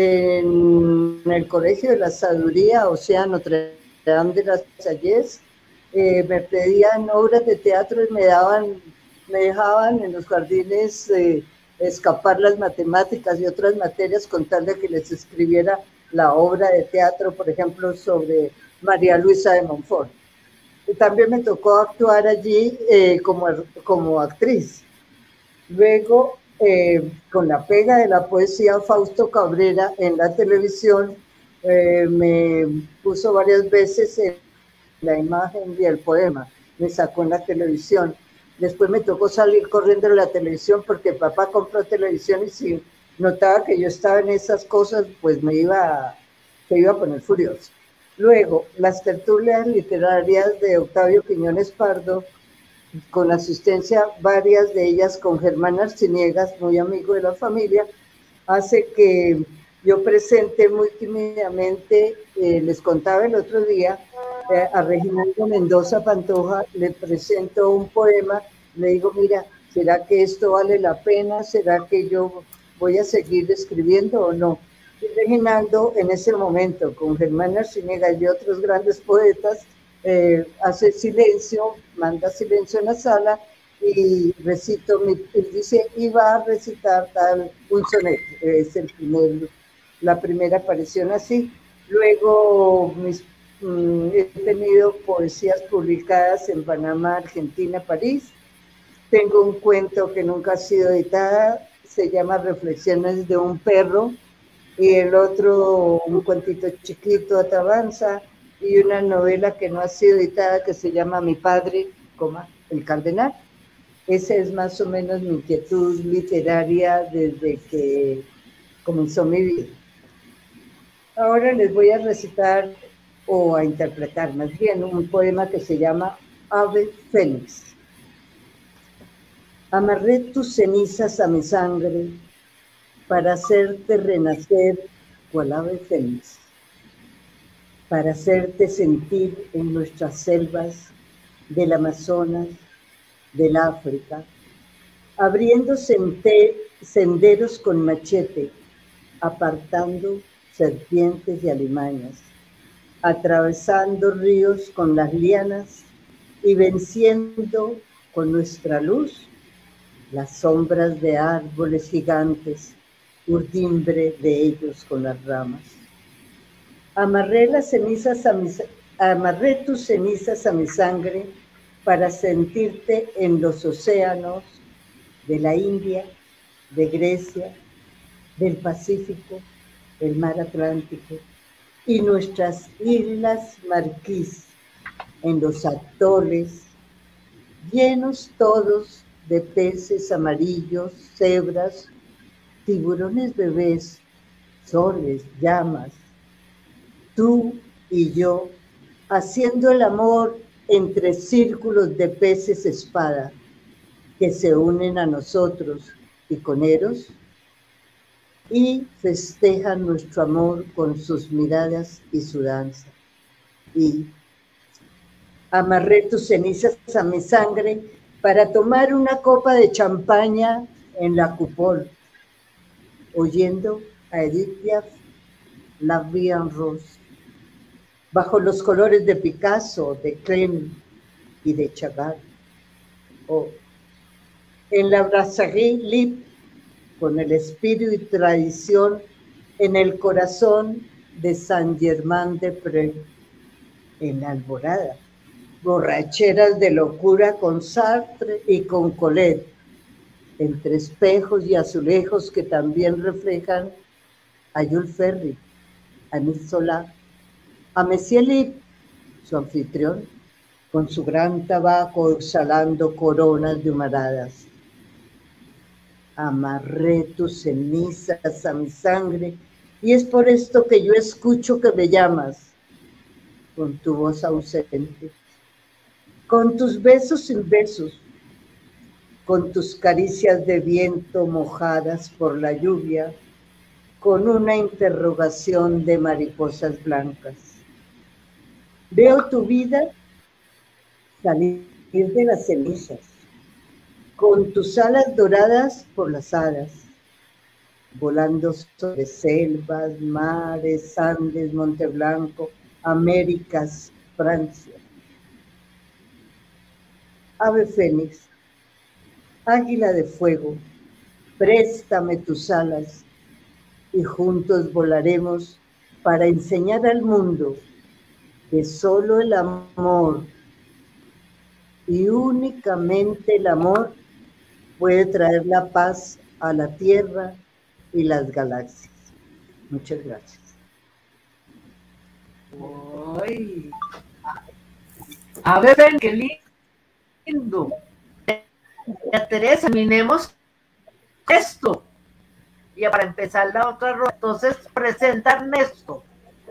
en, en el Colegio de la Sabiduría, o sea, Notre Dame de las Salles. Eh, me pedían obras de teatro y me daban, me dejaban en los jardines eh, escapar las matemáticas y otras materias con tal de que les escribiera la obra de teatro, por ejemplo, sobre María Luisa de Montfort. Y también me tocó actuar allí eh, como, como actriz. Luego, eh, con la pega de la poesía, Fausto Cabrera en la televisión eh, me puso varias veces en la imagen y el poema, me sacó en la televisión. Después me tocó salir corriendo de la televisión porque papá compró televisión y si notaba que yo estaba en esas cosas, pues me iba, se iba a poner furioso. Luego, las tertulias literarias de Octavio Quiñones Pardo, con asistencia varias de ellas con Germán Arciniegas, muy amigo de la familia, hace que yo presente muy tímidamente, eh, les contaba el otro día, eh, a Reginaldo Mendoza Pantoja, le presento un poema, le digo, mira, ¿será que esto vale la pena? ¿Será que yo voy a seguir escribiendo o no? Y Reginaldo, en ese momento, con Germán Arciniegas y otros grandes poetas, eh, hace silencio, manda silencio en la sala y recito, mi, él dice, iba a recitar tal, un soneto, es el primer, la primera aparición así. Luego mis, mm, he tenido poesías publicadas en Panamá, Argentina, París. Tengo un cuento que nunca ha sido editada, se llama Reflexiones de un perro, y el otro, un cuentito chiquito, Atavanza, y una novela que no ha sido editada que se llama Mi padre, coma, el cardenal. Esa es más o menos mi inquietud literaria desde que comenzó mi vida. Ahora les voy a recitar, o a interpretar más bien, un poema que se llama Ave Fénix. Amarré tus cenizas a mi sangre, para hacerte renacer cual ave fénix, para hacerte sentir en nuestras selvas del Amazonas, del África, abriendo senderos con machete, apartando serpientes y alimañas, atravesando ríos con las lianas y venciendo con nuestra luz las sombras de árboles gigantes, urdimbre de ellos con las ramas. Amarré las cenizas a mis, amarré tus cenizas a mi sangre para sentirte en los océanos de la India, de Grecia, del Pacífico, del mar Atlántico y nuestras islas Marquís, en los atoles, llenos todos de peces amarillos, cebras, tiburones bebés, soles, llamas, tú y yo, haciendo el amor entre círculos de peces espada que se unen a nosotros y con Eros y festejan nuestro amor con sus miradas y su danza. Y amarré tus cenizas a mi sangre para tomar una copa de champaña en la cupol, oyendo a Edith Piaf, La Vie en Rose, bajo los colores de Picasso, de Klimt y de Chagall, o en la Brasserie Libre, con el espíritu y tradición en el corazón de Saint-Germain-des-Prés, en la Alborada, borracheras de locura con Sartre y con Colette, entre espejos y azulejos que también reflejan a Jules Ferry, a Émile Zola, a Messier Lip, su anfitrión, con su gran tabaco exhalando coronas de humaradas. Amarré tus cenizas a mi sangre y es por esto que yo escucho que me llamas con tu voz ausente, con tus besos sin besos, con tus caricias de viento mojadas por la lluvia, con una interrogación de mariposas blancas. Veo tu vida salir de las cenizas, con tus alas doradas por las hadas, volando sobre selvas, mares, Andes, Monte Blanco, Américas, Francia. Ave fénix, águila de fuego, préstame tus alas y juntos volaremos para enseñar al mundo que solo el amor y únicamente el amor puede traer la paz a la Tierra y las galaxias. Muchas gracias. Ay. A ver, qué lindo. Ya, Teresa, terminemos esto. Y para empezar la otra ronda, entonces presenta Ernesto.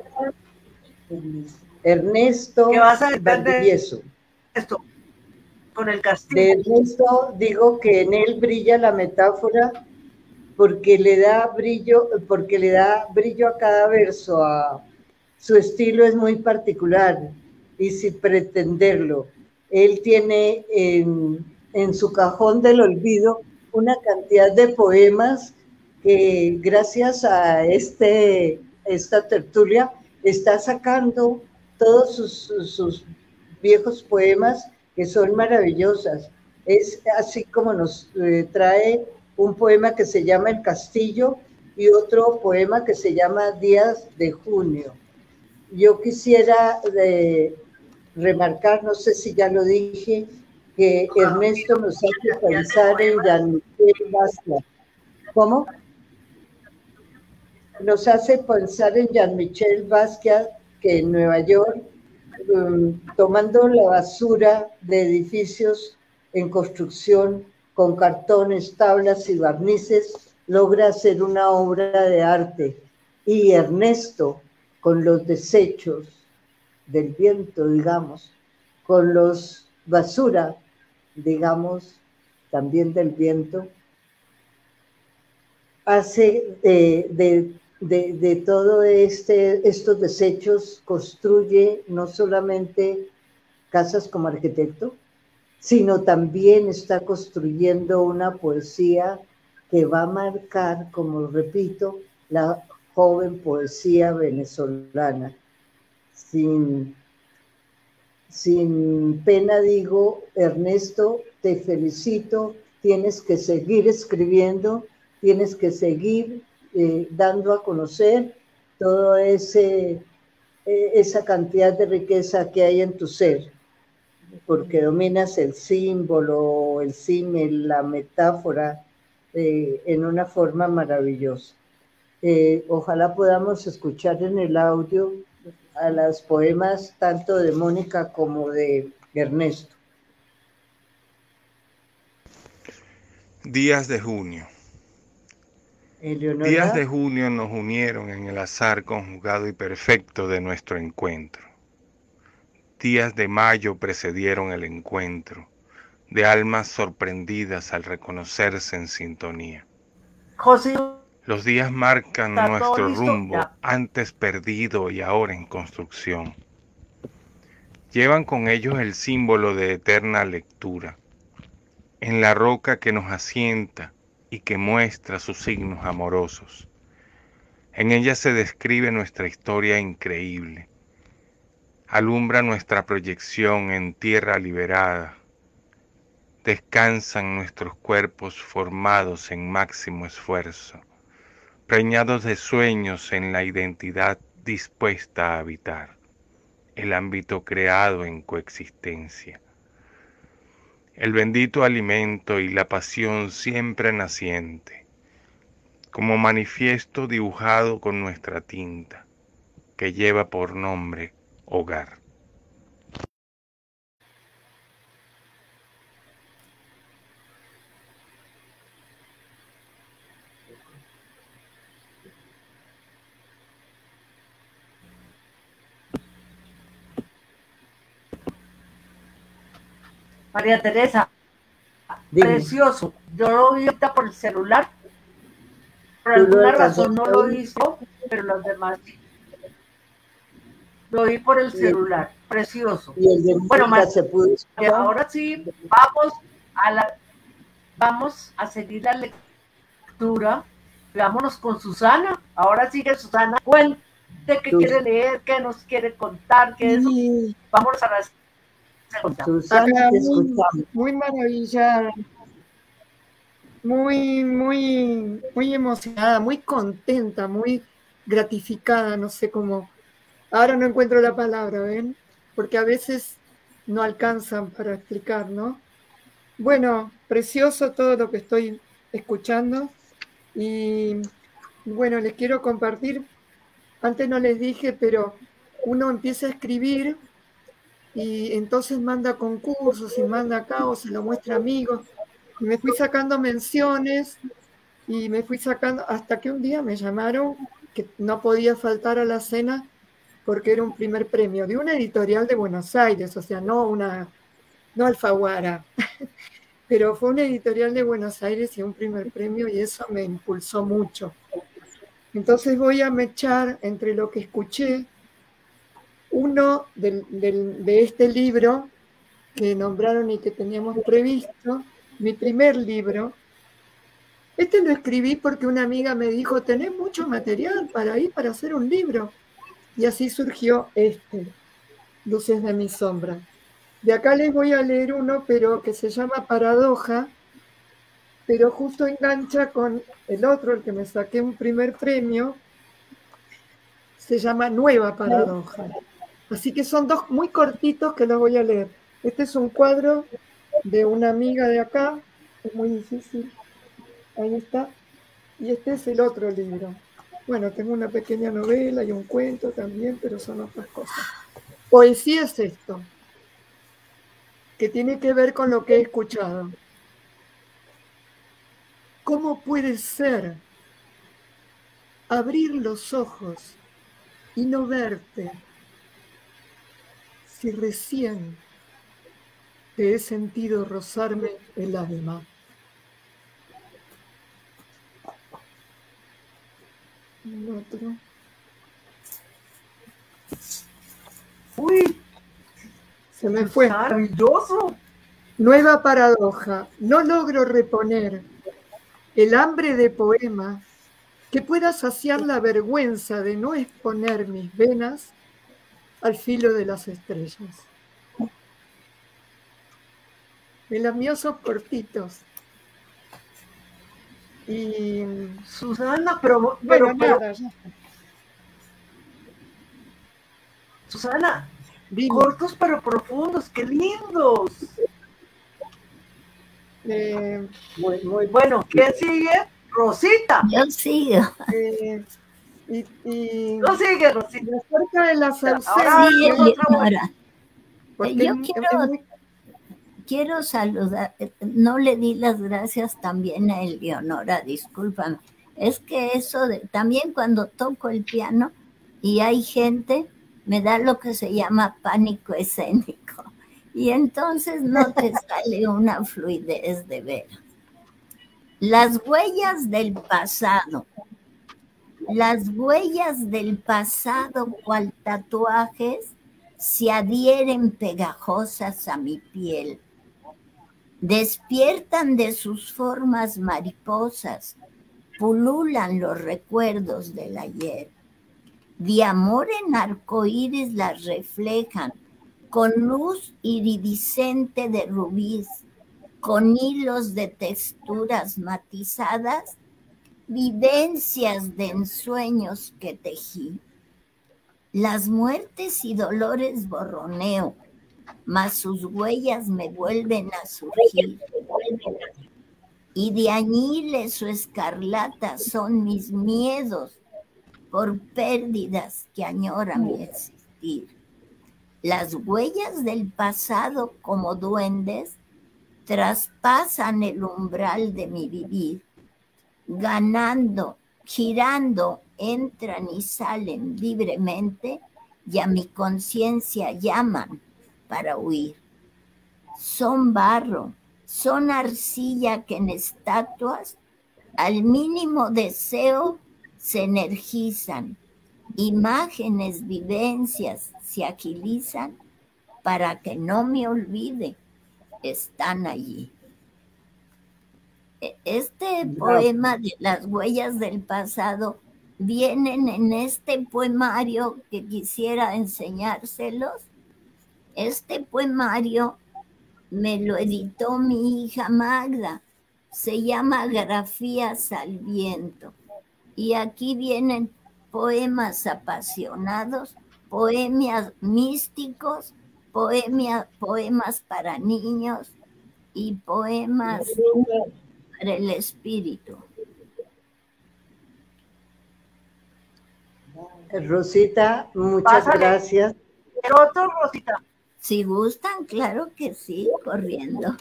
Ernesto ¿Qué vas a Valdivieso. Esto, con el castillo. De Ernesto digo que en él brilla la metáfora porque le da brillo, porque le da brillo a cada verso. A, su estilo es muy particular y sin pretenderlo. Él tiene en, en su cajón del olvido una cantidad de poemas que gracias a este, esta tertulia está sacando todos sus, sus, sus viejos poemas que son maravillosas. Es así como nos eh, trae un poema que se llama El Castillo y otro poema que se llama Días de Junio. Yo quisiera de, remarcar, no sé si ya lo dije, que Ernesto nos hace pensar en Jean-Michel Basquiat. ¿Cómo? Nos hace pensar en Jean-Michel Basquiat, que en Nueva York, um, tomando la basura de edificios en construcción con cartones, tablas y barnices, logra hacer una obra de arte. Y Ernesto, con los desechos del viento, digamos, con los basura, digamos, también del viento, hace eh, de, de, de todo este, estos desechos, construye no solamente casas como arquitecto, sino también está construyendo una poesía que va a marcar, como repito, la joven poesía venezolana. Sin, sin pena digo, Ernesto, te felicito, tienes que seguir escribiendo, tienes que seguir eh, dando a conocer toda ese, eh, esa cantidad de riqueza que hay en tu ser, porque dominas el símbolo, el símil, la metáfora eh, en una forma maravillosa. Eh, ojalá podamos escuchar en el audio a los poemas tanto de Mónica como de Ernesto. Días de junio. Eleonora. Días de junio nos unieron en el azar conjugado y perfecto de nuestro encuentro. Días de mayo precedieron el encuentro, de almas sorprendidas al reconocerse en sintonía. José, los días marcan ¿está todo nuestro listo? rumbo, Ya. antes perdido y ahora en construcción. Llevan con ellos el símbolo de eterna lectura, en la roca que nos asienta y que muestra sus signos amorosos. En ella se describe nuestra historia increíble. Alumbra nuestra proyección en tierra liberada. Descansan nuestros cuerpos formados en máximo esfuerzo, preñados de sueños en la identidad dispuesta a habitar, el ámbito creado en coexistencia. El bendito alimento y la pasión siempre naciente, como manifiesto dibujado con nuestra tinta, que lleva por nombre hogar. María Teresa, Dime. precioso. Yo lo vi ahorita por el celular. Por ¿Tú lo alguna alcanzaste razón no a lo oír? hizo, pero los demás sí. Lo vi por el Sí. celular. Precioso. Y el de Bueno, Mónica María, se pudo escuchar. ahora sí, vamos a la, vamos a seguir la lectura. Vámonos con Susana. Ahora sigue Susana. Cuente qué Sus- quiere leer, qué nos quiere contar, qué eso. Y Vámonos a la segunda. Susana, acá te muy, escuchamos. muy maravillada, muy, muy, muy emocionada, muy contenta, muy gratificada, no sé cómo. Ahora no encuentro la palabra, ¿ven? Porque a veces no alcanzan para explicar, ¿no? Bueno, precioso todo lo que estoy escuchando y bueno, les quiero compartir, antes no les dije, pero uno empieza a escribir y entonces manda concursos y manda acá o se lo muestra a amigos. Y me fui sacando menciones y me fui sacando hasta que un día me llamaron que no podía faltar a la cena porque era un primer premio de una editorial de Buenos Aires, o sea, no una, no Alfaguara, pero fue una editorial de Buenos Aires y un primer premio y eso me impulsó mucho. Entonces voy a mechar entre lo que escuché, uno del, del, de este libro que nombraron y que teníamos previsto, mi primer libro. Este lo escribí porque una amiga me dijo, tenés mucho material para ir para hacer un libro. Y así surgió este, Luces de mi sombra. De acá les voy a leer uno, pero que se llama Paradoja, pero justo engancha con el otro, el que me saqué un primer premio, se llama Nueva Paradoja. Así que son dos muy cortitos que los voy a leer. Este es un cuadro de una amiga de acá, es muy difícil, ahí está, y este es el otro libro. Bueno, tengo una pequeña novela y un cuento también, pero son otras cosas. Poesía es esto, que tiene que ver con lo que he escuchado. ¿Cómo puede ser abrir los ojos y no verte si recién te he sentido rozarme el alma? El otro. Uy, se me fue. Maravilloso. Nueva paradoja. No logro reponer el hambre de poema que pueda saciar la vergüenza de no exponer mis venas al filo de las estrellas. Me las miosos cortitos. Y Susana, pero, pero, pero, pero nada, ya. Susana, Dime. cortos pero profundos, qué lindos. Eh, muy, muy bueno. ¿Quién sigue? Rosita. Yo sigo. Eh, y, y no sigue, Rosita. Acerca de las ausencias. Sí, Eleonora. Porque Yo es- quiero, es muy- quiero saludar, no le di las gracias también a Eleonora, discúlpame. Es que eso de, también cuando toco el piano y hay gente, me da lo que se llama pánico escénico. Y entonces no te sale una fluidez de veras. Las huellas del pasado. Las huellas del pasado, cual tatuajes, se adhieren pegajosas a mi piel. Despiertan de sus formas mariposas, pululan los recuerdos del ayer. De amor en arcoíris las reflejan, con luz iridiscente de rubíes, con hilos de texturas matizadas, vivencias de ensueños que tejí. Las muertes y dolores borroneo, mas sus huellas me vuelven a surgir. Y de añiles o escarlata son mis miedos por pérdidas que añoran mi existir. Las huellas del pasado como duendes traspasan el umbral de mi vivir, ganando, girando, entran y salen libremente y a mi conciencia llaman para huir. Son barro, son arcilla que en estatuas al mínimo deseo se energizan, imágenes, vivencias se agilizan para que no me olvide, están allí. Este poema de las huellas del pasado vienen en este poemario que quisiera enseñárselos. Este poemario me lo editó mi hija Magda, se llama Grafías al viento. Y aquí vienen poemas apasionados, poemas místicos, poemia, poemas para niños y poemas para el espíritu. Rosita, muchas Pásale. gracias. ¿El otro, Rosita? Si gustan, claro que sí, corriendo.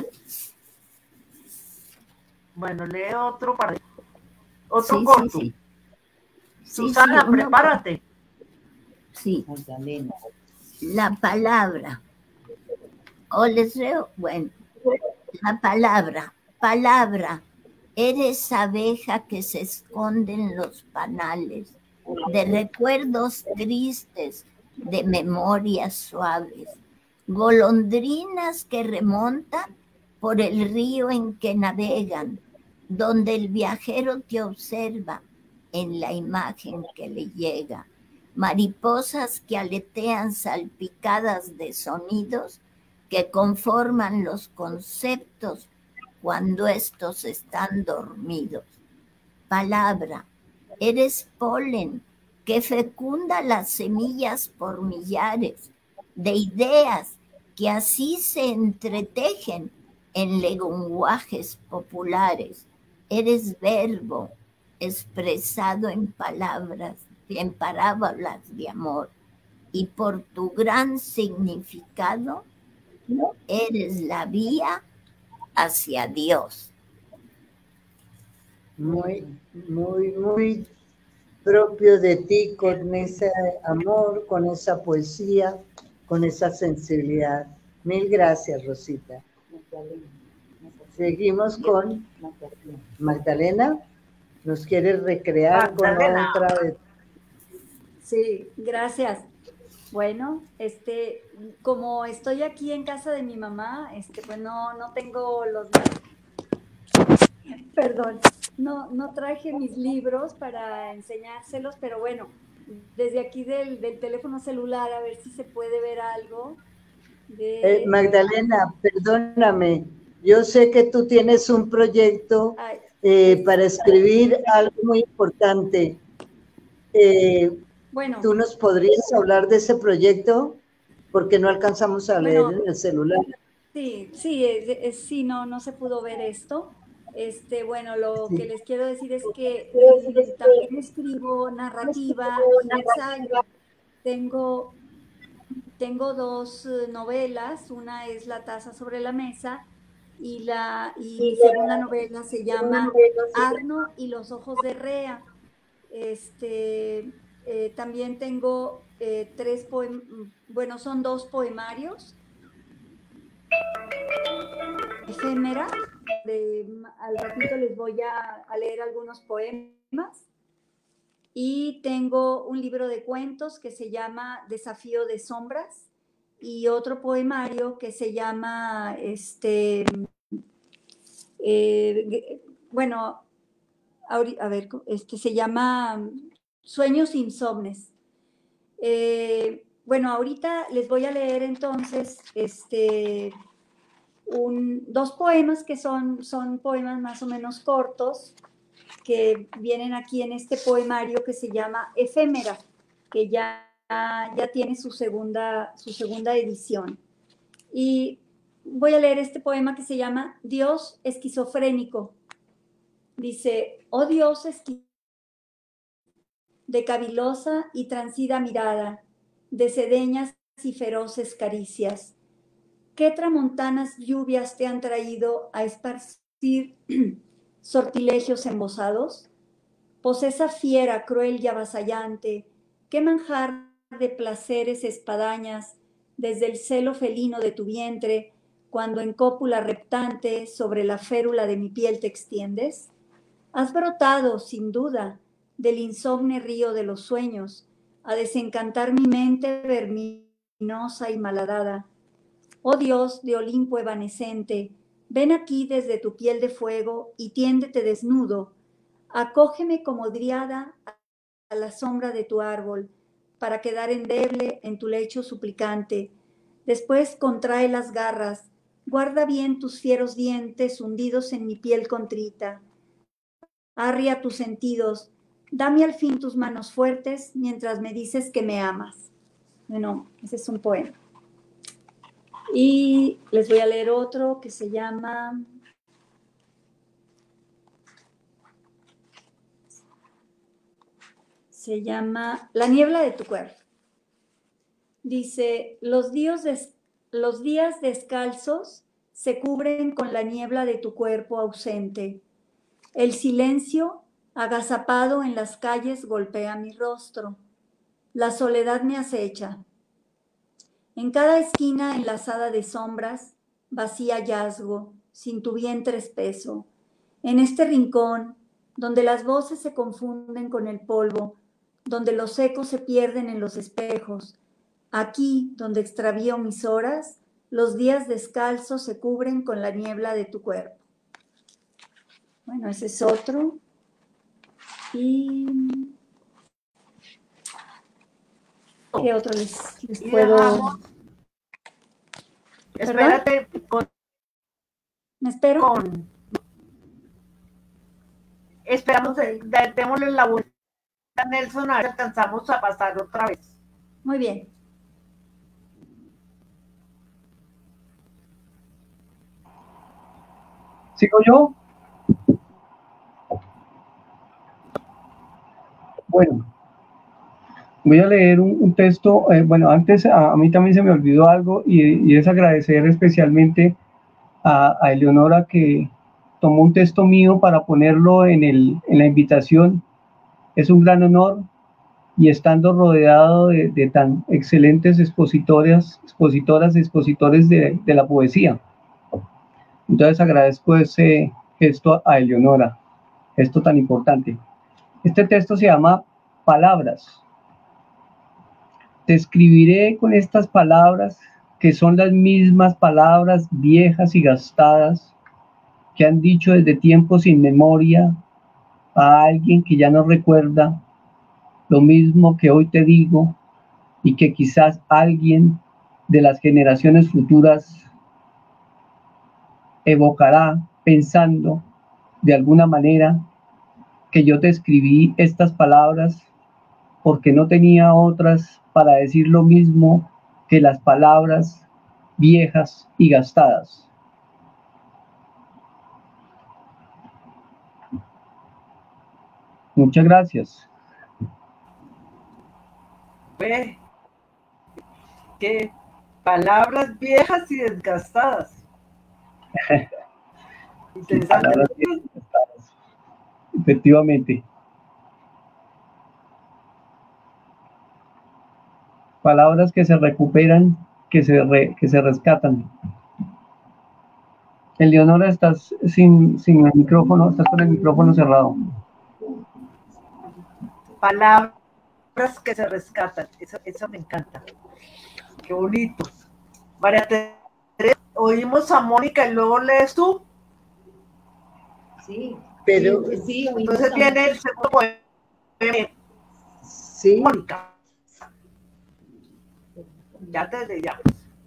Bueno, lee otro para otro Sí, corto. sí, sí. Sí, Susana, sí, uno- prepárate. Sí. La palabra. O les leo, bueno, la palabra, palabra, eres abeja que se esconde en los panales, de recuerdos tristes, de memorias suaves, golondrinas que remontan por el río en que navegan, donde el viajero te observa en la imagen que le llega, mariposas que aletean salpicadas de sonidos que conforman los conceptos cuando estos están dormidos. Palabra, eres polen que fecunda las semillas por millares de ideas que así se entretejen en lenguajes populares. Eres verbo expresado en palabras, en parábolas de amor, y por tu gran significado eres la vía hacia Dios. Muy, muy, muy propio de ti, con ese amor, con esa poesía, con esa sensibilidad. Mil gracias, Rosita. Seguimos con Magdalena. ¿Nos quieres recrear con otra de... Sí, gracias. Bueno, este, como estoy aquí en casa de mi mamá, este, pues no, no tengo los... Perdón, no, no traje mis libros para enseñárselos, pero bueno, desde aquí del, del teléfono celular a ver si se puede ver algo. De... Eh, Magdalena, perdóname, yo sé que tú tienes un proyecto eh, para escribir algo muy importante. Eh, bueno, ¿tú nos podrías hablar de ese proyecto? Porque no alcanzamos a leer bueno, en el celular. Sí, sí, es, es, sí, no, no se pudo ver esto. Este, bueno, lo sí. que les quiero decir es que también escribo narrativa y ensayo. Tengo, tengo dos novelas, una es La taza sobre la mesa y la y mi segunda novela se llama Arno y los ojos de Rea. Este, eh, también tengo eh, tres poemas, bueno, son dos poemarios. Efémera, de, al ratito les voy a, a leer algunos poemas. Y tengo un libro de cuentos que se llama Desafío de Sombras y otro poemario que se llama, este, eh, bueno, a ver, este se llama Sueños Insomnes. Eh, bueno, ahorita les voy a leer entonces, este... Un, dos poemas que son, son poemas más o menos cortos que vienen aquí en este poemario que se llama Efémera, que ya, ya tiene su segunda, su segunda edición. Y voy a leer este poema que se llama Dios esquizofrénico. Dice, oh Dios esquizofrénico, de cavilosa y transida mirada, de sedeñas y feroces caricias, ¿qué tramontanas lluvias te han traído a esparcir sortilegios embosados? Pues esa fiera cruel y avasallante, qué manjar de placeres espadañas desde el celo felino de tu vientre, cuando en cópula reptante sobre la férula de mi piel te extiendes? Has brotado, sin duda, del insomne río de los sueños, a desencantar mi mente verminosa y malhadada. Oh Dios de Olimpo evanescente, ven aquí desde tu piel de fuego y tiéndete desnudo. Acógeme como driada a la sombra de tu árbol, para quedar endeble en tu lecho suplicante. Después contrae las garras, guarda bien tus fieros dientes hundidos en mi piel contrita. Arria tus sentidos, dame al fin tus manos fuertes mientras me dices que me amas. Bueno, ese es un poema. Y les voy a leer otro que se llama se llama La niebla de tu cuerpo. Dice, los días, des, los días descalzos se cubren con la niebla de tu cuerpo ausente. El silencio agazapado en las calles golpea mi rostro. La soledad me acecha. En cada esquina enlazada de sombras, vacía hallazgo, sin tu vientre espeso. En este rincón, donde las voces se confunden con el polvo, donde los ecos se pierden en los espejos, aquí, donde extravío mis horas, los días descalzos se cubren con la niebla de tu cuerpo. Bueno, ese es otro. Y... ¿qué otro les, les puedo...? Espérate. Con, ¿Me espero? Con, esperamos, okay. de, démosle la vuelta a Nelson, a ver si alcanzamos a pasar otra vez. Muy bien. ¿Sigo yo? Bueno, voy a leer un, un texto. Eh, bueno, antes a, a mí también se me olvidó algo y, y es agradecer especialmente a, a Eleonora que tomó un texto mío para ponerlo en, el, en la invitación. Es un gran honor y estando rodeado de, de tan excelentes expositoras, expositoras y expositores de, de la poesía. Entonces agradezco ese gesto a Eleonora. esto tan importante. Este texto se llama Palabras. Te escribiré con estas palabras, que son las mismas palabras viejas y gastadas que han dicho desde tiempos sin memoria a alguien que ya no recuerda, lo mismo que hoy te digo, y que quizás alguien de las generaciones futuras evocará pensando de alguna manera que yo te escribí estas palabras porque no tenía otras para decir lo mismo que las palabras viejas y gastadas. Muchas gracias. Ve, qué palabras viejas y desgastadas. Interesante. Palabras viejas y gastadas. Efectivamente. Palabras que se recuperan, que se, re, que se rescatan. Eleonora, estás sin, sin el micrófono, estás con el micrófono cerrado. Palabras que se rescatan, eso, eso me encanta. Qué bonito. María Teresa, oímos a Mónica y luego lees tú. Sí, Pero sí, sí, entonces viene el segundo poema. Sí. Mónica. Ya desde ya.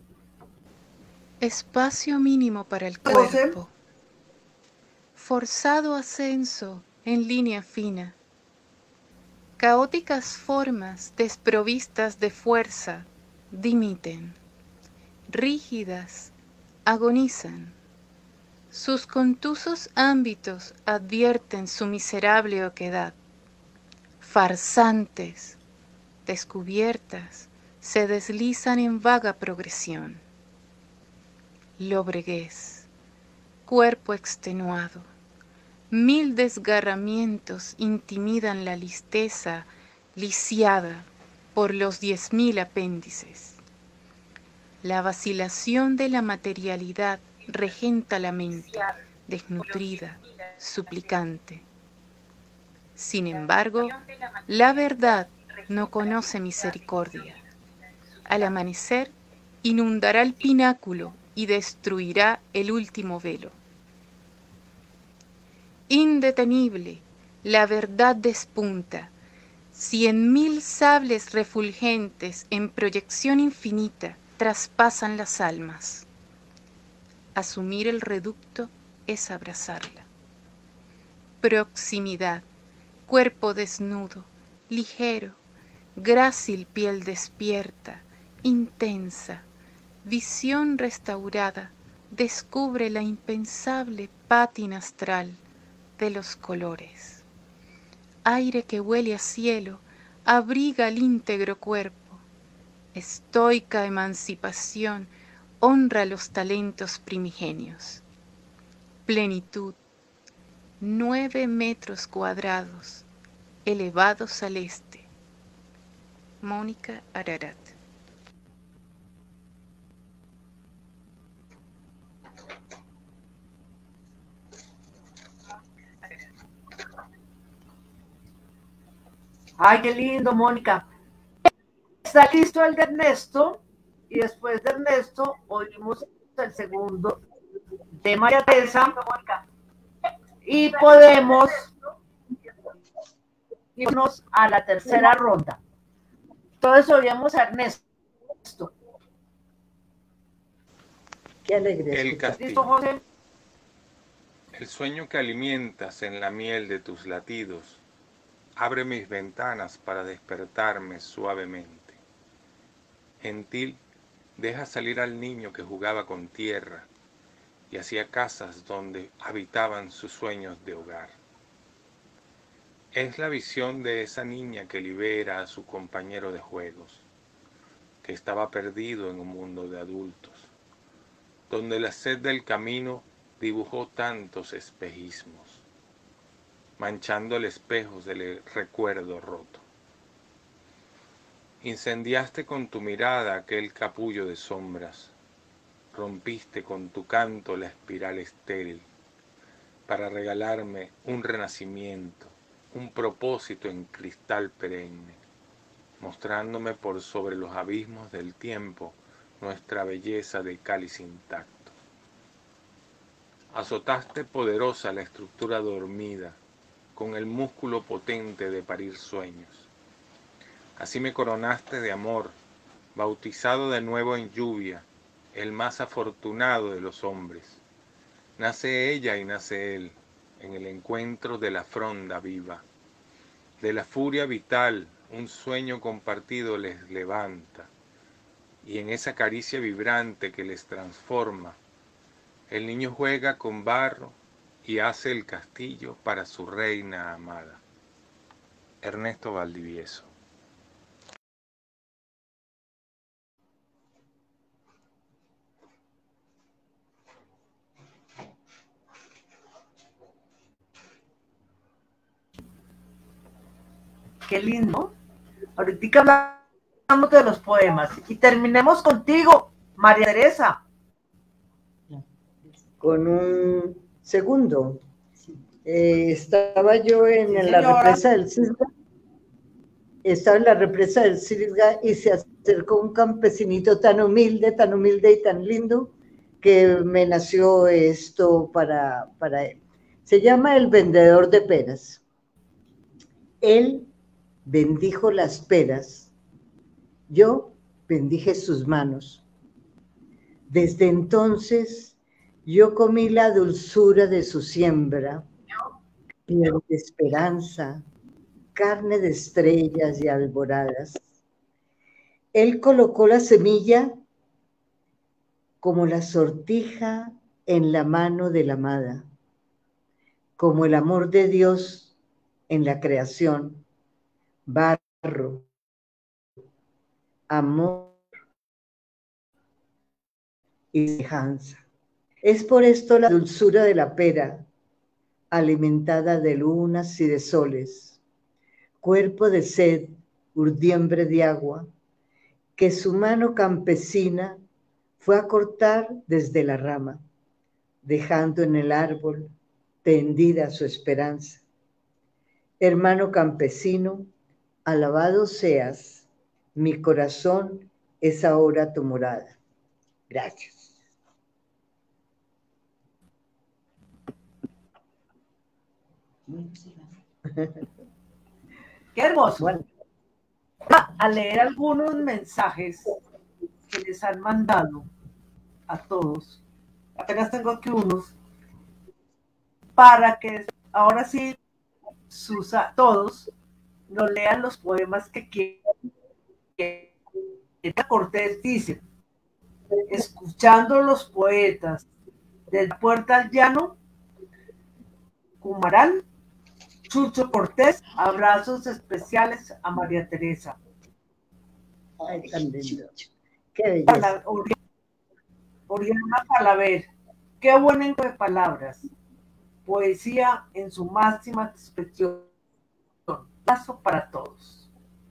Espacio mínimo para el cuerpo. Forzado ascenso en línea fina. Caóticas formas desprovistas de fuerza dimiten. Rígidas agonizan. Sus contusos ámbitos advierten su miserable oquedad. Farsantes, descubiertas, se deslizan en vaga progresión. Lobreguez, cuerpo extenuado, mil desgarramientos intimidan la listeza lisiada por los diez mil apéndices. La vacilación de la materialidad regenta la mente, desnutrida, suplicante. Sin embargo, la verdad no conoce misericordia. Al amanecer, inundará el pináculo y destruirá el último velo. Indetenible, la verdad despunta. Cien mil sables refulgentes en proyección infinita traspasan las almas. Asumir el reducto es abrazarla. Proximidad, cuerpo desnudo, ligero, grácil piel despierta, intensa, visión restaurada, descubre la impensable pátina astral de los colores. Aire que huele a cielo, abriga el íntegro cuerpo. Estoica emancipación honra los talentos primigenios. Plenitud, nueve metros cuadrados, elevados al este. Mónica Ararat. Ay, qué lindo, Mónica. Está listo el de Ernesto y después de Ernesto oímos el segundo de María Teresa y podemos irnos a la tercera ronda. Entonces oímos a Ernesto. Qué alegre. El ¿Listo, José? El sueño que alimentas en la miel de tus latidos abre mis ventanas para despertarme suavemente. Gentil, deja salir al niño que jugaba con tierra y hacía casas donde habitaban sus sueños de hogar. Es la visión de esa niña que libera a su compañero de juegos, que estaba perdido en un mundo de adultos, donde la sed del camino dibujó tantos espejismos, manchando el espejo del recuerdo roto. Incendiaste con tu mirada aquel capullo de sombras, rompiste con tu canto la espiral estéril, para regalarme un renacimiento, un propósito en cristal perenne, mostrándome por sobre los abismos del tiempo nuestra belleza de cáliz intacto. Azotaste poderosa la estructura dormida, con el músculo potente de parir sueños. Así me coronaste de amor, bautizado de nuevo en lluvia, el más afortunado de los hombres. Nace ella y nace él, en el encuentro de la fronda viva. De la furia vital, un sueño compartido les levanta, y en esa caricia vibrante que les transforma, el niño juega con barro y hace el castillo para su reina amada. Ernesto Valdivieso. Qué lindo. Ahorita hablamos de los poemas y terminemos contigo, María Teresa. Con un segundo. Eh, estaba yo en, Sí, en la señora. represa del Cisga. Estaba en la represa del Cisga y se acercó un campesinito tan humilde, tan humilde y tan lindo que me nació esto para, para él. Se llama El vendedor de peras. Él bendijo las peras, yo bendije sus manos. Desde entonces yo comí la dulzura de su siembra, piel de esperanza, carne de estrellas y alboradas. Él colocó la semilla como la sortija en la mano de la amada, como el amor de Dios en la creación. Barro, amor y semejanza. Es por esto la dulzura de la pera, alimentada de lunas y de soles, cuerpo de sed, urdiembre de agua, que su mano campesina fue a cortar desde la rama, dejando en el árbol tendida su esperanza. Hermano campesino, alabado seas, mi corazón es ahora tu morada. Gracias. Qué hermoso. Bueno, a leer algunos mensajes que les han mandado a todos. Apenas tengo aquí unos para que ahora sí sus, todos nos lean los poemas que quieren. Cortés dice: escuchando los poetas de la puerta al llano, Cumarán, Chucho Cortés, abrazos especiales a María Teresa. Ay, tan lindo. Qué belleza. Oriana Palaver, qué buen encuentro de palabras. Poesía en su máxima expresión. Paso para todos.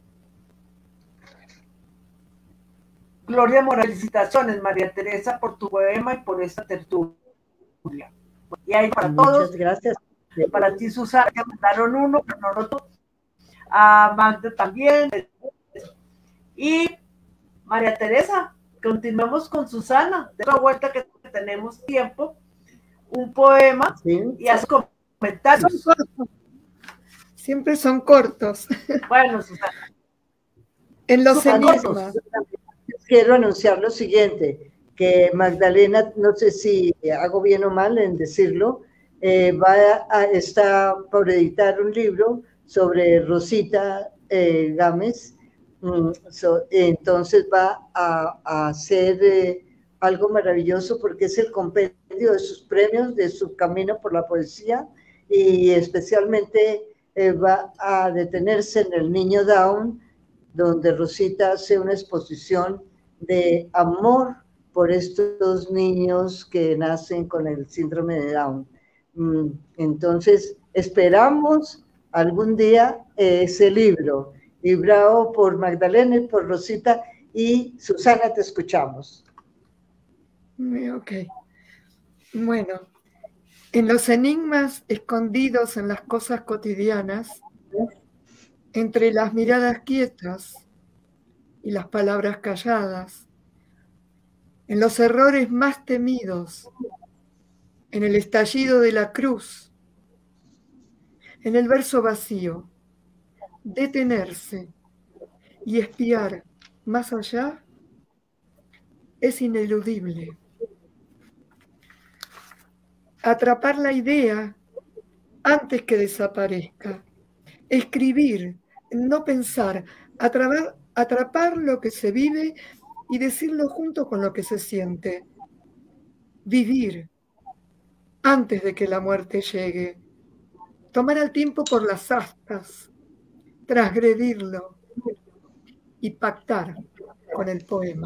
Gloria Morales, felicitaciones, María Teresa, por tu poema y por esta tertulia. Y ahí para Muchas todos. gracias. Para ti, Susana, que mandaron uno, pero no otro. A Magda también. Y María Teresa, continuemos con Susana. De la vuelta que tenemos tiempo, un poema, ¿sí? Y haz comentarios. Son cortos. Siempre son cortos. Bueno, Susana. En los enigmas. Quiero anunciar lo siguiente, que Magdalena, no sé si hago bien o mal en decirlo, eh, va a, está por editar un libro sobre Rosita eh, Gámez. Mm, so, entonces va a, a hacer eh, algo maravilloso porque es el compendio de sus premios, de su camino por la poesía, y especialmente eh, va a detenerse en el Niño Down, donde Rosita hace una exposición de amor por estos niños que nacen con el síndrome de Down. Entonces, esperamos algún día ese libro. Y bravo por Magdalena y por Rosita. Y Susana, te escuchamos. Ok. Bueno, En los enigmas escondidos en las cosas cotidianas, entre las miradas quietas y las palabras calladas, en los errores más temidos, en el estallido de la cruz, en el verso vacío, detenerse y espiar más allá es ineludible. Atrapar la idea antes que desaparezca. Escribir, no pensar, atrapar, atrapar lo que se vive y decirlo junto con lo que se siente. Vivir antes de que la muerte llegue. Tomar al tiempo por las astas, transgredirlo y pactar con el poema.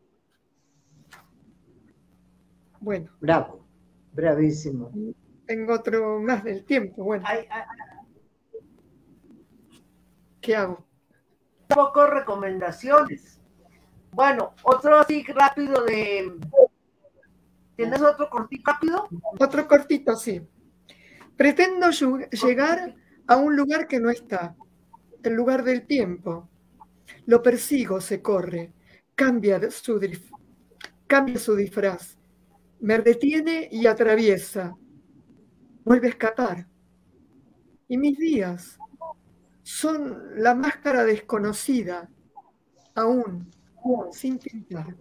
Bueno. Bravo, bravísimo. Tengo otro más del tiempo, bueno. Ay, ay, ay. ¿Qué hago? Un poco recomendaciones. Bueno, otro así rápido de... ¿Tienes otro cortito rápido? Otro cortito, sí. Pretendo llegar a un lugar que no está, el lugar del tiempo. Lo persigo, se corre, cambia su, cambia su disfraz, me detiene y atraviesa, vuelve a escapar. Y mis días son la máscara desconocida, aún sin pintar.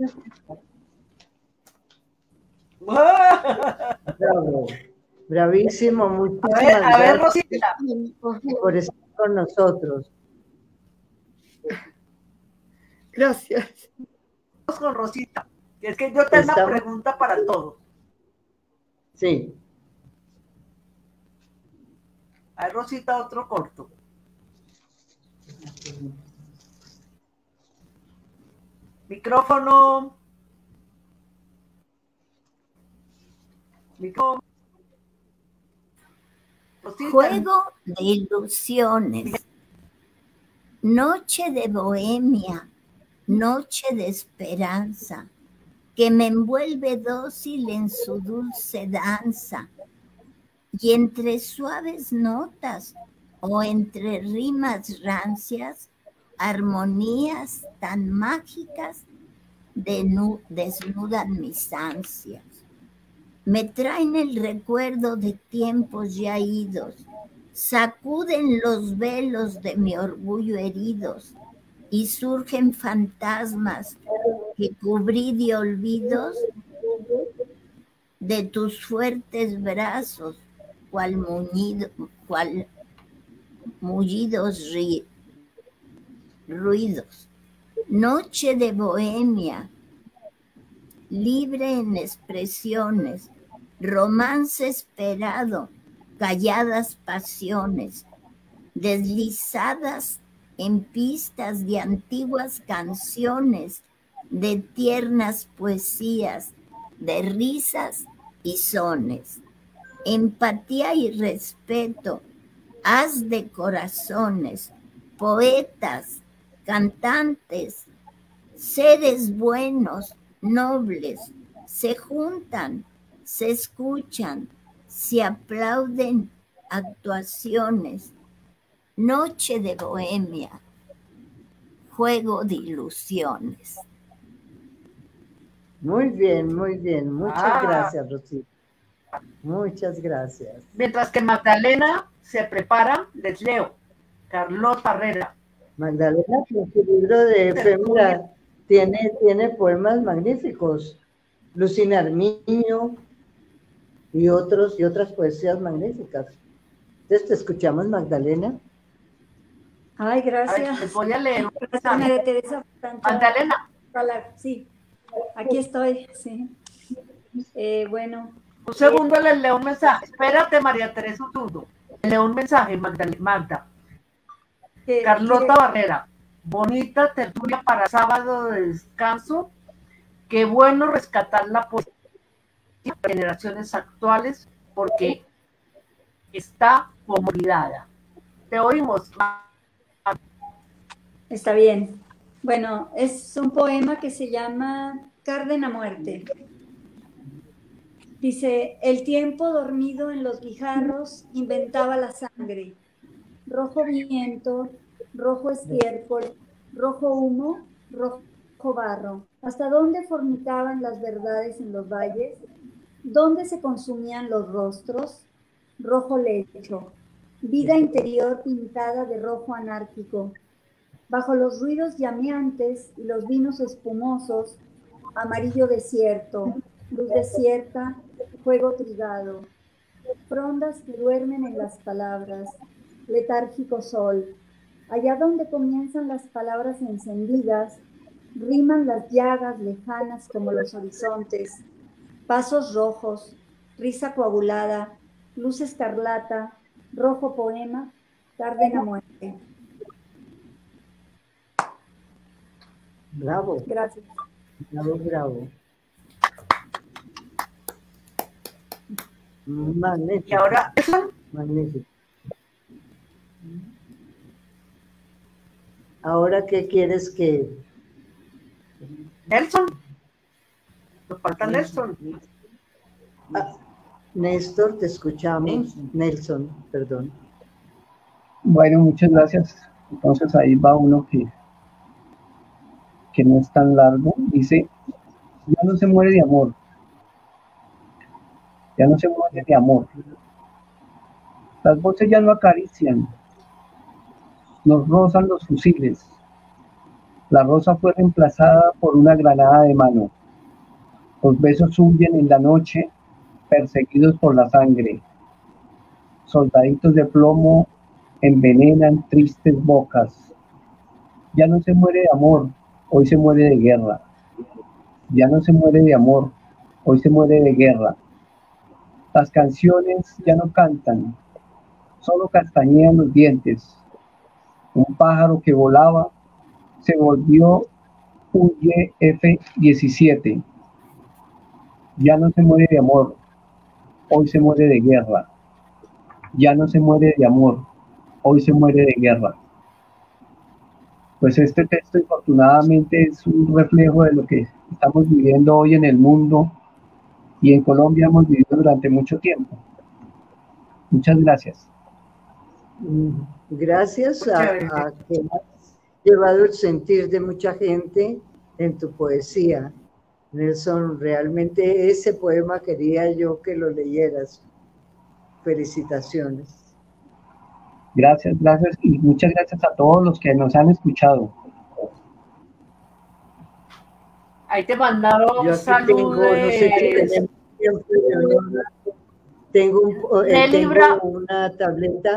Bravo, bravísimo, muchísimas a ver, a ver, gracias Rosita. por estar con nosotros. Gracias. Vamos con Rosita, que es que yo tengo una pregunta para todos. Sí. A ver, Rosita, otro corto. Micrófono. Micrófono. Rosita. Juego de ilusiones. Noche de bohemia. Noche de esperanza. Que me envuelve dócil en su dulce danza. Y entre suaves notas o entre rimas rancias, armonías tan mágicas desnudan mis ansias. Me traen el recuerdo de tiempos ya idos, sacuden los velos de mi orgullo heridos y surgen fantasmas que cubrí de olvidos de tus fuertes brazos, cual, muñido, cual mullidos ri, ruidos. Noche de bohemia, libre en expresiones, romance esperado, calladas pasiones, deslizadas en pistas de antiguas canciones, de tiernas poesías, de risas y sones. Empatía y respeto, haz de corazones, poetas, cantantes, seres buenos, nobles, se juntan, se escuchan, se aplauden actuaciones. Noche de bohemia, juego de ilusiones. Muy bien, muy bien. Muchas Ah. gracias, Rosita. Muchas gracias. Mientras que Magdalena se prepara, les leo. Carlota Herrera. Magdalena, en su libro de efémera tiene, tiene poemas magníficos. Lucina Armiño y otros y otras poesías magníficas. Entonces te escuchamos, Magdalena. Ay, gracias. A ver, les voy a leer. Gracias, María Teresa Sancho. Magdalena. Sí, aquí estoy, sí. Eh, bueno. Un segundo, les leo un mensaje. Espérate, María Teresa Utudo. Le leo un mensaje, Magdalena. Magda. Que, Carlota que... Barrera. Bonita tertulia para sábado de descanso. Qué bueno rescatar la poesía de generaciones actuales porque está como olvidada. Te oímos. Está bien. Bueno, es un poema que se llama Cárdena Muerte. Dice, el tiempo dormido en los guijarros inventaba la sangre. Rojo viento, rojo estiércol, rojo humo, rojo barro. ¿Hasta dónde fornicaban las verdades en los valles? ¿Dónde se consumían los rostros? Rojo lecho. Vida interior pintada de rojo anárquico. Bajo los ruidos llameantes y los vinos espumosos, amarillo desierto, luz desierta, fuego trigado. Frondas que duermen en las palabras, letárgico sol. Allá donde comienzan las palabras encendidas, riman las llagas lejanas como los horizontes. Pasos rojos, risa coagulada, luz escarlata, rojo poema, tarde en la muerte. Bravo. Gracias. Bravo, bravo. Magnífico. Y ahora, magnífico. Ahora, ¿qué quieres que...? Nelson. Nos falta Nelson. Ah, Néstor, te escuchamos. Nelson, perdón. Bueno, muchas gracias. Entonces ahí va uno que, que no es tan largo. Dice, ya no se muere de amor. Ya no se muere de amor. Las voces ya no acarician. Nos rozan los fusiles. La rosa fue reemplazada por una granada de mano. Los besos huyen en la noche, perseguidos por la sangre. Soldaditos de plomo envenenan tristes bocas. Ya no se muere de amor, hoy se muere de guerra. Ya no se muere de amor, hoy se muere de guerra. Las canciones ya no cantan, solo castañean los dientes. Un pájaro que volaba se volvió un Y F diecisiete. Ya no se muere de amor, hoy se muere de guerra. Ya no se muere de amor, hoy se muere de guerra. Pues este texto, infortunadamente, es un reflejo de lo que estamos viviendo hoy en el mundo y en Colombia hemos vivido durante mucho tiempo. Muchas gracias. Gracias a, a que has llevado el sentir de mucha gente en tu poesía. Nelson, realmente ese poema quería yo que lo leyeras. Felicitaciones. Gracias, gracias y muchas gracias a todos los que nos han escuchado. Ahí te mandaron Yo aquí tengo, no sé si tenemos tiempo, tengo, un, eh, tengo una tableta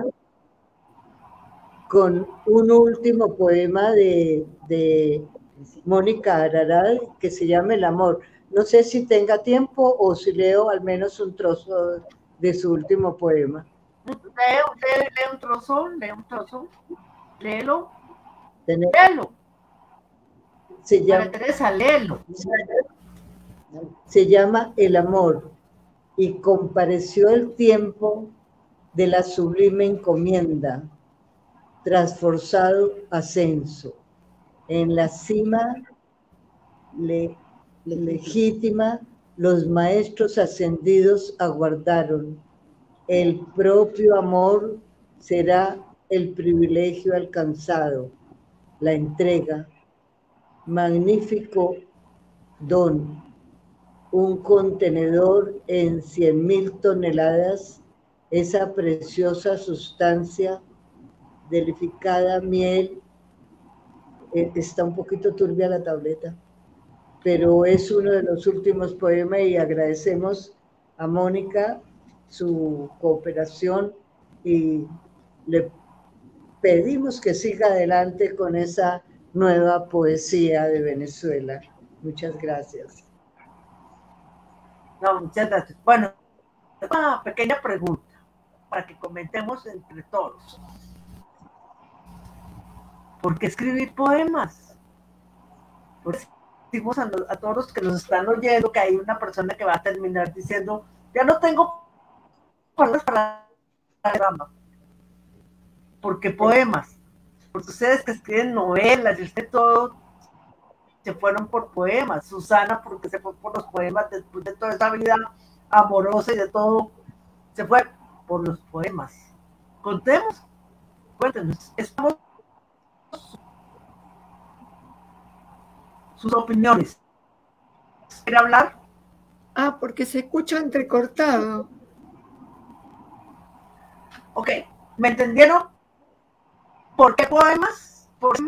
con un último poema de, de Mónica Araral que se llama El amor. No sé si tenga tiempo o si leo al menos un trozo de su último poema. Lee, lee, lee un trozo, lee un trozo, léelo, Tener, léelo. se llama, María Teresa, léelo. Se llama El amor, y compareció el tiempo de la sublime encomienda, tras forzado ascenso. En la cima le, legítima, los maestros ascendidos aguardaron. El propio amor será el privilegio alcanzado, la entrega, magnífico don, un contenedor en cien mil toneladas, esa preciosa sustancia, delificada miel. Está un poquito turbia la tableta, pero es uno de los últimos poemas y agradecemos a Mónica su cooperación y le pedimos que siga adelante con esa nueva poesía de Venezuela. Muchas gracias. No, muchas gracias. Bueno, una pequeña pregunta para que comentemos entre todos. ¿Por qué escribir poemas? Porque decimos a, a todos los que nos están oyendo que hay una persona que va a terminar diciendo, ya no tengo palabras para la drama. ¿Por qué poemas? Porque ustedes que escriben novelas y usted todo se fueron por poemas. Susana porque se fue por los poemas después de toda esa vida amorosa y de todo, se fue por los poemas. Contemos, cuéntenos, estamos sus opiniones. ¿Quiere hablar? Ah, porque se escucha entrecortado. Ok, ¿me entendieron? ¿Por qué poemas? ¿Por,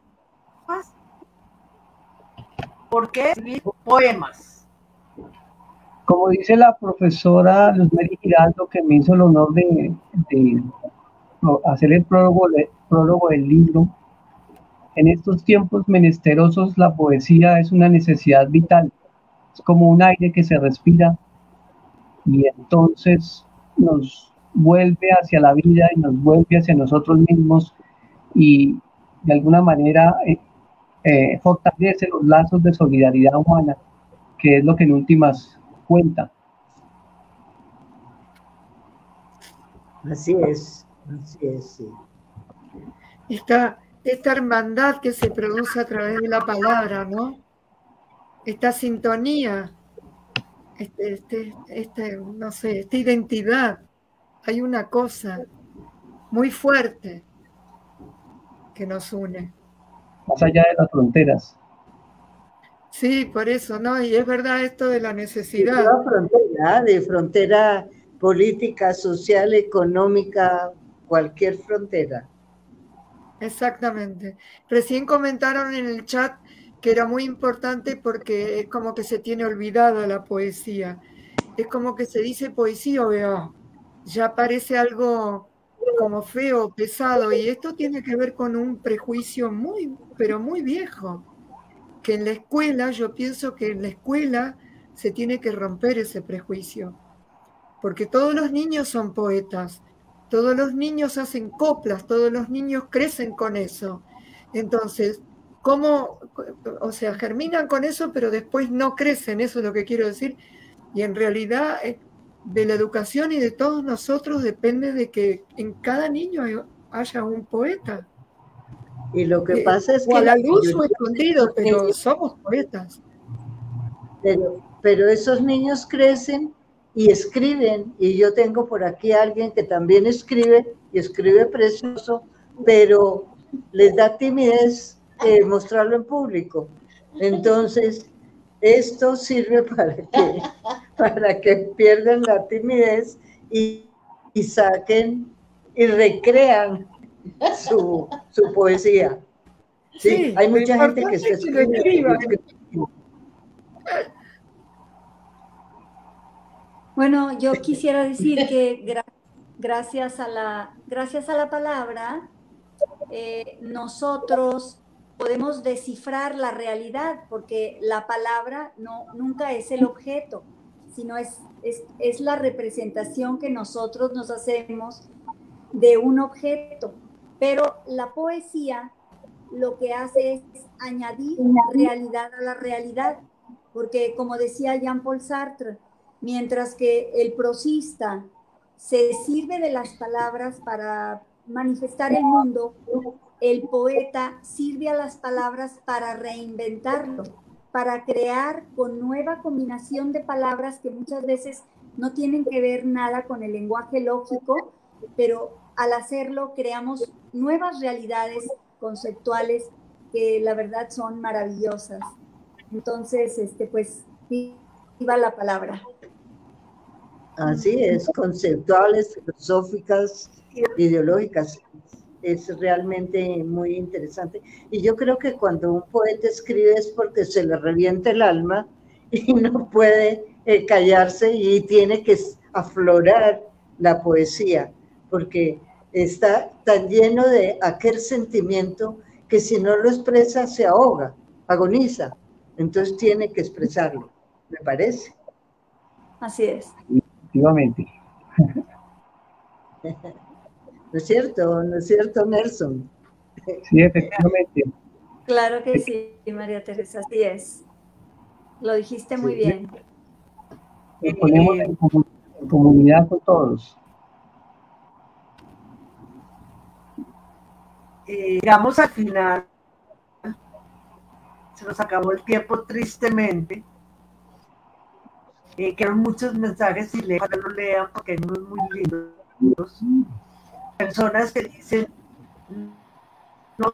¿Por qué escribir poemas? Como dice la profesora Luzmeri Giraldo, que me hizo el honor de, de hacer el prólogo, el prólogo del libro, en estos tiempos menesterosos la poesía es una necesidad vital, es como un aire que se respira y entonces nos vuelve hacia la vida y nos vuelve hacia nosotros mismos y de alguna manera eh, eh, fortalece los lazos de solidaridad humana, que es lo que en últimas cuenta. Así es, así es, sí. Esta, esta hermandad que se produce a través de la palabra, ¿no? Esta sintonía, este, este, este, no sé, esta identidad. Hay una cosa muy fuerte que nos une. Más allá de las fronteras. Sí, por eso, ¿no? Y es verdad esto de la necesidad. De frontera, de frontera política, social, económica, cualquier frontera. Exactamente. Recién comentaron en el chat que era muy importante porque es como que se tiene olvidada la poesía. Es como que se dice poesía, vea, ya parece algo como feo, pesado, y esto tiene que ver con un prejuicio muy, pero muy viejo, que en la escuela, yo pienso que en la escuela se tiene que romper ese prejuicio, porque todos los niños son poetas, todos los niños hacen coplas, todos los niños crecen con eso. Entonces, ¿cómo? O sea, germinan con eso, pero después no crecen, eso es lo que quiero decir. Y en realidad, de la educación y de todos nosotros depende de que en cada niño haya un poeta. Y lo que pasa es que... O a la luz o escondido, pero somos poetas. Pero, pero esos niños crecen y escriben, y yo tengo por aquí a alguien que también escribe, y escribe precioso, pero les da timidez eh, mostrarlo en público. Entonces, esto sirve para que, para que pierdan la timidez y, y saquen y recrean su, su poesía. Sí, Sí, hay mucha gente que está escribiendo. Bueno, yo quisiera decir que gra gracias, a la, gracias a la palabra, eh, nosotros podemos descifrar la realidad, porque la palabra no, nunca es el objeto, sino es, es, es la representación que nosotros nos hacemos de un objeto. Pero la poesía lo que hace es añadir realidad a la realidad, porque como decía Jean-Paul Sartre, mientras que el prosista se sirve de las palabras para manifestar el mundo, el poeta sirve a las palabras para reinventarlo, para crear con nueva combinación de palabras que muchas veces no tienen que ver nada con el lenguaje lógico, pero al hacerlo creamos nuevas realidades conceptuales que la verdad son maravillosas. Entonces, este, pues, viva la palabra. Así es, conceptuales, filosóficas, ideológicas. Es realmente muy interesante. Y yo creo que cuando un poeta escribe es porque se le revienta el alma y no puede eh, callarse y tiene que aflorar la poesía, porque está tan lleno de aquel sentimiento que si no lo expresa se ahoga, agoniza. Entonces tiene que expresarlo, me parece. Así es. Efectivamente. ¿No es cierto? ¿No es cierto, Nelson? Sí, efectivamente. Claro que sí, María Teresa, así es. Lo dijiste muy bien. Nos ponemos en, comun en comunidad con todos. Eh, llegamos al final. Se nos acabó el tiempo tristemente. eh, quedan muchos mensajes y le, para que lo lean porque hay unos muy lindos. Personas que dicen, no,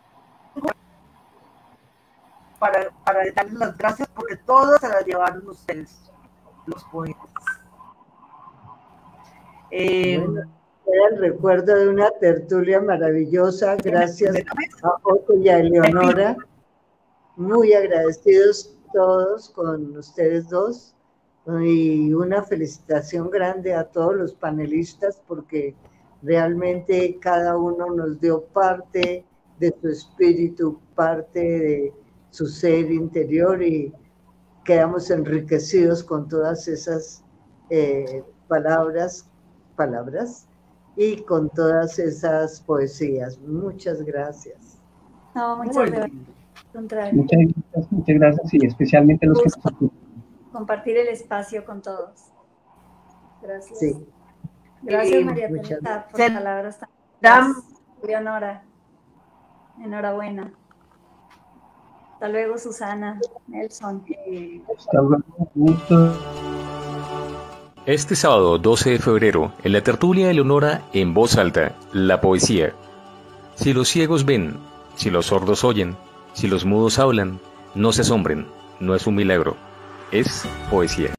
para, para darles las gracias porque todas se las llevaron ustedes, los poetas. Eh, bueno, era el recuerdo de una tertulia maravillosa, gracias a Otto y a Eleonora, muy agradecidos todos con ustedes dos, y una felicitación grande a todos los panelistas porque realmente cada uno nos dio parte de su espíritu, parte de su ser interior y quedamos enriquecidos con todas esas eh, palabras, palabras y con todas esas poesías. Muchas gracias. No, muchas gracias. Contrario. Muchas gracias, muchas gracias y especialmente los que nos escuchan. Compartir el espacio con todos. Gracias. Sí. Gracias, Sí, María muchas Teresa, por gracias. palabras tan Dan- lindas. Leonora, enhorabuena. Hasta luego, Susana, Nelson. Hasta luego, gusto. Este sábado doce de febrero, en la tertulia de Leonora en voz alta, la poesía. Si los ciegos ven, si los sordos oyen, si los mudos hablan, no se asombren, no es un milagro, es poesía.